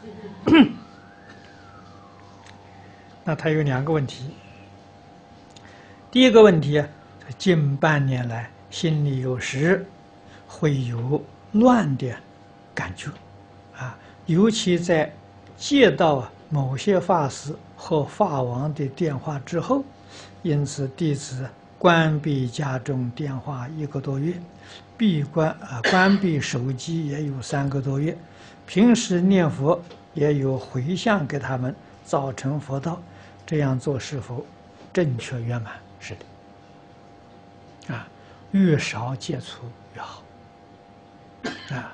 那他有两个问题。第一个问题，近半年来心里有时会有乱的感觉，啊，尤其在接到某些法师或法王的电话之后，因此弟子关闭家中电话一个多月，闭关啊关闭手机也有三个多月，平时念佛也有回向给他们，造成佛道，这样做是否正确圆满？是的，啊，越少接触越好，啊。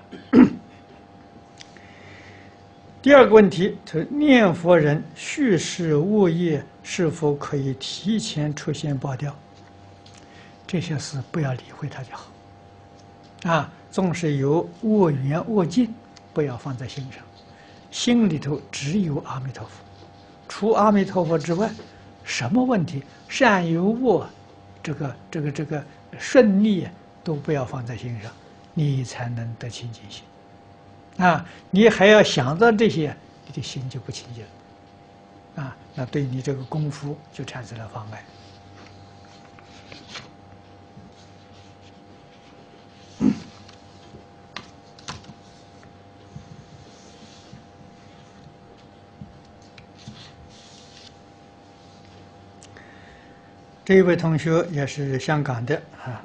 第二个问题是念佛人续世恶业是否可以提前出现报掉？这些事不要理会它就好，啊，纵使有恶缘恶境，不要放在心上，心里头只有阿弥陀佛，除阿弥陀佛之外，什么问题善有恶，这个这个这个顺利都不要放在心上，你才能得清净心。啊，你还要想到这些，你的心就不清净了，啊，那对你这个功夫就产生了妨碍。这一位同学也是香港的啊。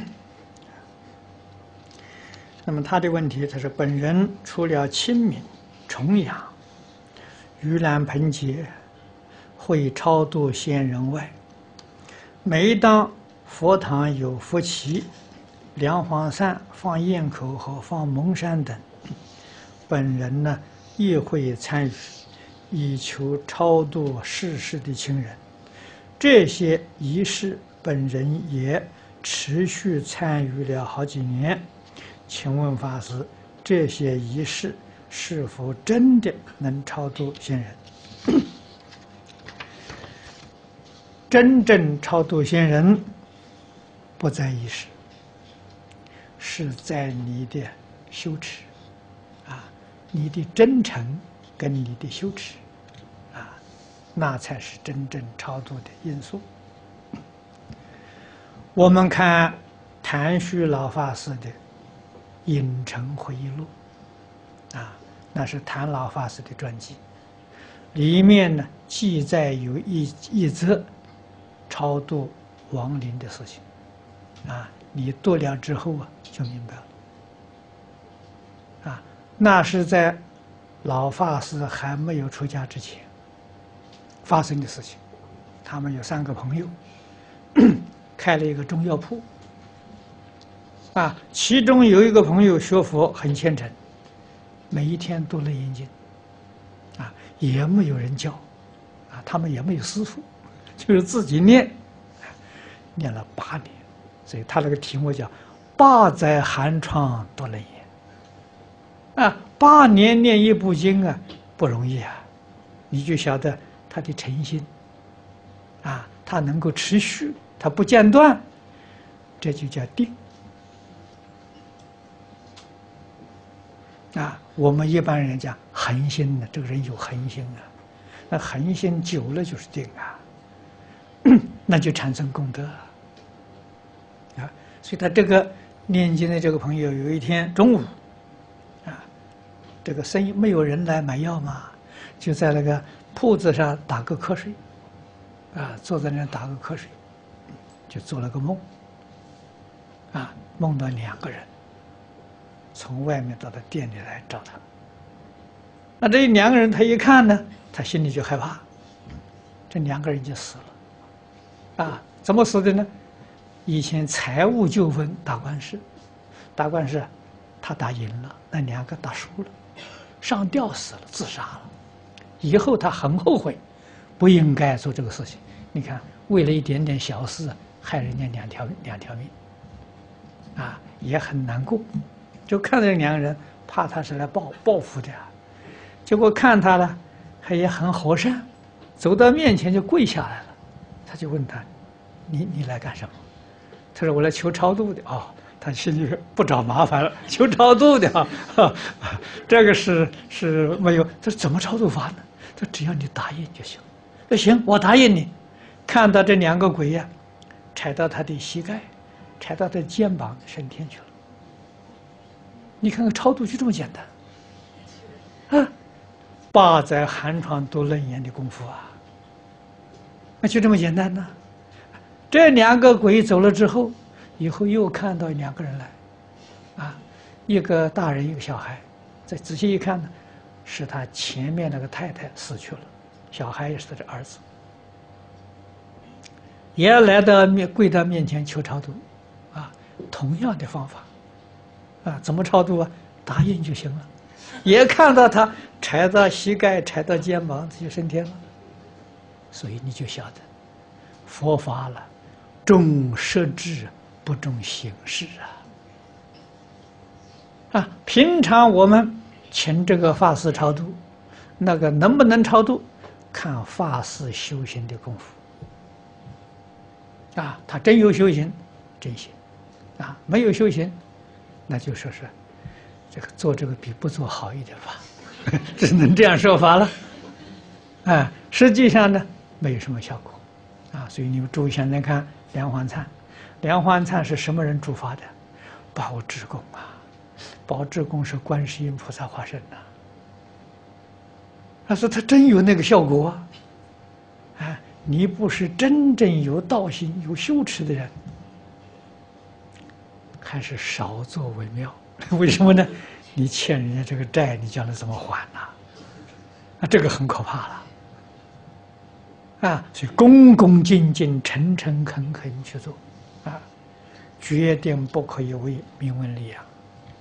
那么他的问题，他说本人除了清明、重阳、盂兰盆节会超度先人外，每当佛堂有佛旗、梁皇扇、放焰口和放蒙山等，本人呢也会参与，以求超度逝世的亲人。这些仪式，本人也持续参与了好几年。请问法师，这些仪式是否真的能超度先人？真正超度先人，不在仪式，是在你的修持，啊，你的真诚跟你的修持，啊，那才是真正超度的因素。我们看谭旭老法师的《影城回忆录》，啊，那是谭老法师的传记，里面呢记载有一一则超度亡灵的事情，啊，你读了之后啊就明白了，啊，那是在老法师还没有出家之前发生的事情。他们有三个朋友，开了一个中药铺。啊，其中有一个朋友学佛很虔诚， 每一天读楞严经，啊，也没有人教，啊，他们也没有师父，就是自己念，念了八年，所以他那个题目叫“八载寒窗读楞严”，啊，八年念一部经啊，不容易啊，你就晓得他的诚心，啊，他能够持续，他不间断，这就叫定。啊，我们一般人讲恒心呢，这个人有恒心啊，那恒心久了就是定啊，那就产生功德啊。所以他这个念经的这个朋友，有一天中午，啊，这个生意没有人来买药嘛，就在那个铺子上打个瞌睡，啊，坐在那打个瞌睡，就做了个梦，啊，梦到两个人从外面到他店里来找他。那这两个人他一看呢，他心里就害怕，这两个人就死了。啊，怎么死的呢？以前财务纠纷打官司，打官司他打赢了，那两个打输了，上吊死了，自杀了。以后他很后悔，不应该做这个事情。你看，为了一点点小事害人家两条两条命，啊，也很难过。就看这两个人，怕他是来报报复的，结果看他呢，还也很和善，走到面前就跪下来了。他就问他：“你你来干什么？”他说：“我来求超度的。”哦，他心里不找麻烦了，求超度的啊，这个是是没有。他说：“怎么超度法呢？”他说：“只要你答应就行。”那行，我答应你。看到这两个鬼呀、啊，踩到他的膝盖，踩到他的肩膀，升天去了。你看看超度就这么简单，啊，八载寒窗读楞严的功夫啊，那就这么简单呢。这两个鬼走了之后，以后又看到两个人来，啊，一个大人，一个小孩。再仔细一看呢，是他前面那个太太死去了，小孩也是他的儿子，也来到面跪到面前求超度，啊，同样的方法。啊，怎么超度啊？答应就行了。也看到他踩到膝盖、踩到肩膀，他就升天了。所以你就晓得，佛法了，重实质不重形式啊！啊，平常我们请这个法师超度，那个能不能超度，看法师修行的功夫。啊，他真有修行，真行；啊，没有修行。那就说是，这个做这个比不做好一点吧，只能这样说法了。啊，实际上呢，没有什么效果，啊，所以你们注意现在看莲花忏，莲花忏是什么人主发的？宝智公啊，宝智公是观世音菩萨化身呐。他说他真有那个效果啊，啊，你不是真正有道心、有修持的人。还是少做为妙，为什么呢？你欠人家这个债，你将来怎么还呢？啊，这个很可怕了。啊，所以恭恭敬敬、诚诚恳恳去做，啊，决定不可以为名闻利养。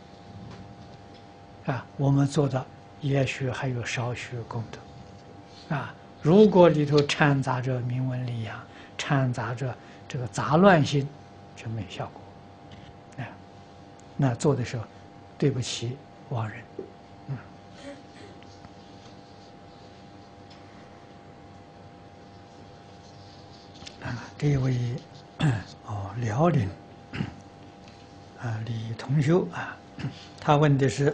啊，我们做的也许还有少许功德。啊，如果里头掺杂着名闻利养，掺杂着这个杂乱心，就没有效果。那做的时候，对不起亡人，嗯。啊，这一位哦，辽宁啊李同修啊，他问的是，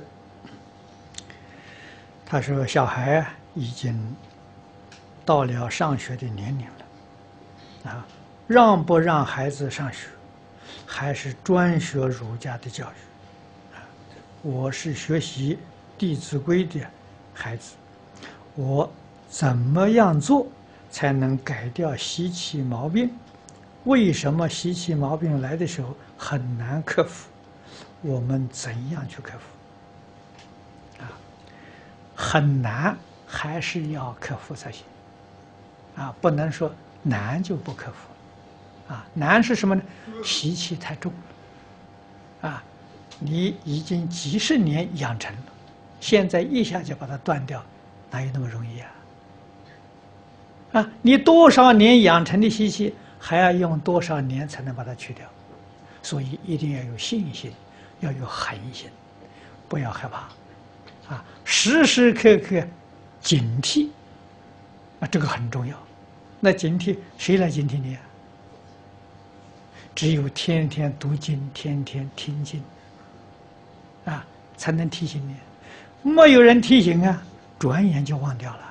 他说小孩啊已经到了上学的年龄了，啊，让不让孩子上学？还是专学儒家的教育，啊，我是学习《弟子规》的孩子，我怎么样做才能改掉习气毛病？为什么习气毛病来的时候很难克服？我们怎样去克服？啊，很难还是要克服才行，啊，不能说难就不克服。啊，难是什么呢？习气太重了，啊，你已经几十年养成了， 现在一下就把它断掉，哪有那么容易啊？啊，你多少年养成的习气，还要用多少年才能把它去掉？所以一定要有信心，要有恒心，不要害怕，啊，时时刻刻警惕，啊，这个很重要。那警惕谁来警惕你啊？只有天天读经，天天听经，啊，才能提醒你。没有人提醒啊，转眼就忘掉了。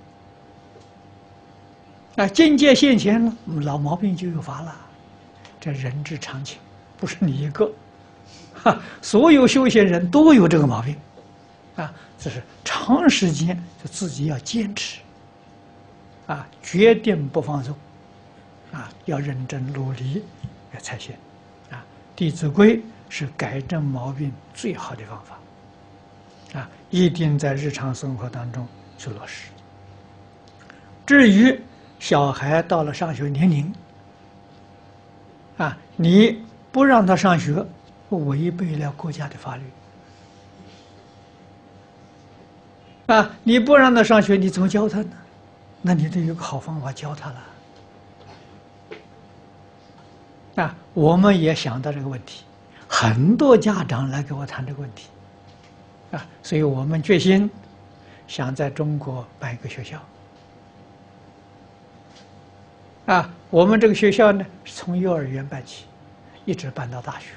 啊，境界现前了，老毛病就有发了。这人之常情，不是你一个，哈，所有修行人都有这个毛病，啊，这是长时间就自己要坚持，啊，决定不放松，啊，要认真努力才行，啊，《弟子规》是改正毛病最好的方法，啊，一定在日常生活当中去落实。至于小孩到了上学年龄，啊，你不让他上学，违背了国家的法律。啊，你不让他上学，你怎么教他呢？那你得有个好方法教他了。啊，我们也想到这个问题，很多家长来给我谈这个问题。啊，所以我们决心想在中国办一个学校。啊，我们这个学校呢，从幼儿园办起，一直办到大学。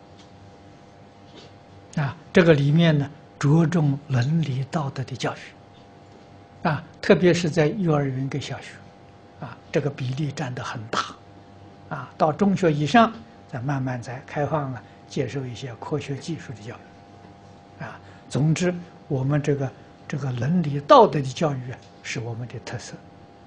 啊，这个里面呢，着重伦理道德的教育。啊，特别是在幼儿园跟小学，啊，这个比例占得很大。啊，到中学以上，再慢慢再开放了，接受一些科学技术的教育。啊，总之，我们这个这个伦理道德的教育啊，是我们的特色。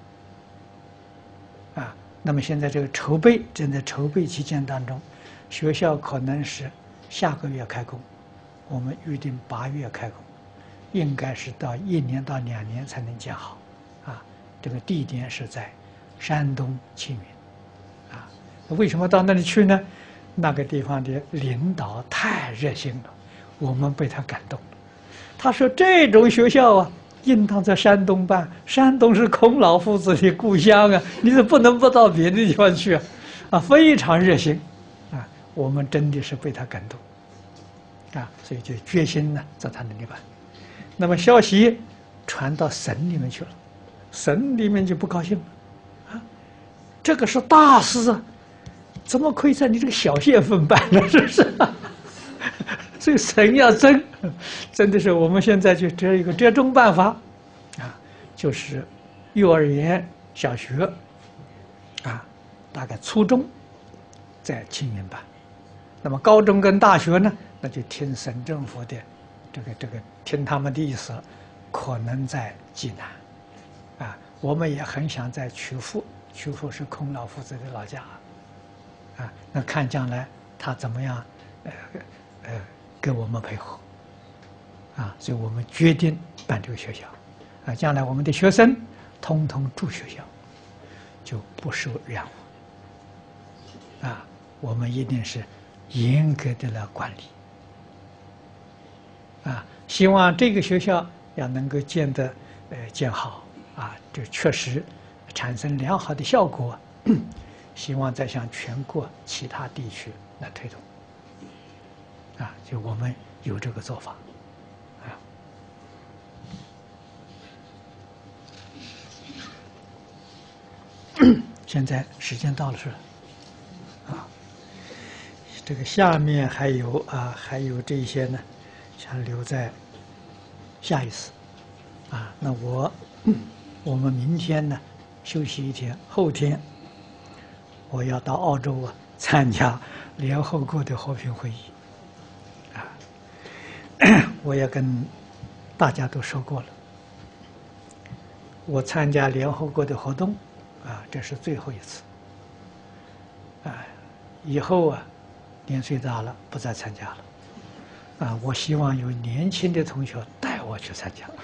啊，那么现在这个筹备正在筹备期间当中，学校可能是下个月开工，我们预定八月开工，应该是到一年到两年才能建好。啊，这个地点是在山东青云。啊，为什么到那里去呢？那个地方的领导太热心了，我们被他感动了。他说这种学校啊，应当在山东办，山东是孔老夫子的故乡啊，你是不能不到别的地方去啊！啊，非常热心，啊，我们真的是被他感动，啊，所以就决心呢，在他那里办。那么消息传到省里面去了，省里面就不高兴了，啊，这个是大事啊，怎么可以在你这个小县份办呢？是不是？所以省要争，真的是我们现在就只有一个折中办法，啊，就是幼儿园、小学，啊，大概初中在青云办，那么高中跟大学呢，那就听省政府的这个这个听他们的意思了，可能在济南，啊，我们也很想在曲阜，曲阜是孔老夫子的老家，啊，那看将来他怎么样，呃呃。跟我们配合，啊，所以我们决定办这个学校，啊，将来我们的学生通通住学校，就不受染污，啊，我们一定是严格的来管理，啊，希望这个学校要能够建得呃建好，啊，就确实产生良好的效果，希望再向全国其他地区来推动。啊，就我们有这个做法，啊。现在时间到了是吧？啊，这个下面还有啊，还有这些呢，想留在下一次，啊，那我我们明天呢休息一天，后天我要到澳洲啊参加联合国的和平会议。我也跟大家都说过了，我参加联合国的活动，啊，这是最后一次，啊，以后啊，年岁大了不再参加了，啊，我希望有年轻的同学带我去参加，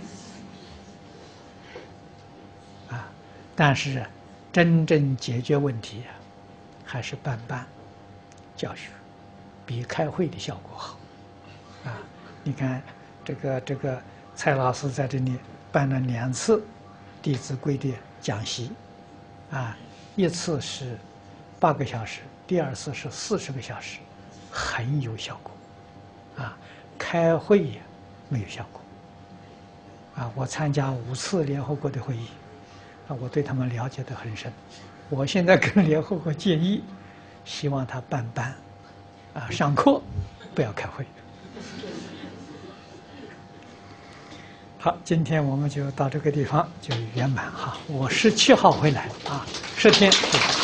啊，但是真正解决问题啊，还是办办教学，比开会的效果好。啊，你看， 这个这个蔡老师在这里办了两次《弟子规》的讲习，啊，一次是八个小时，第二次是四十个小时，很有效果，啊，开会也没有效果，啊，我参加五次联合国的会议，啊，我对他们了解得很深，我现在跟联合国建议，希望他办班，啊，上课不要开会。好，今天我们就到这个地方就圆满哈。我十七号回来啊，十天。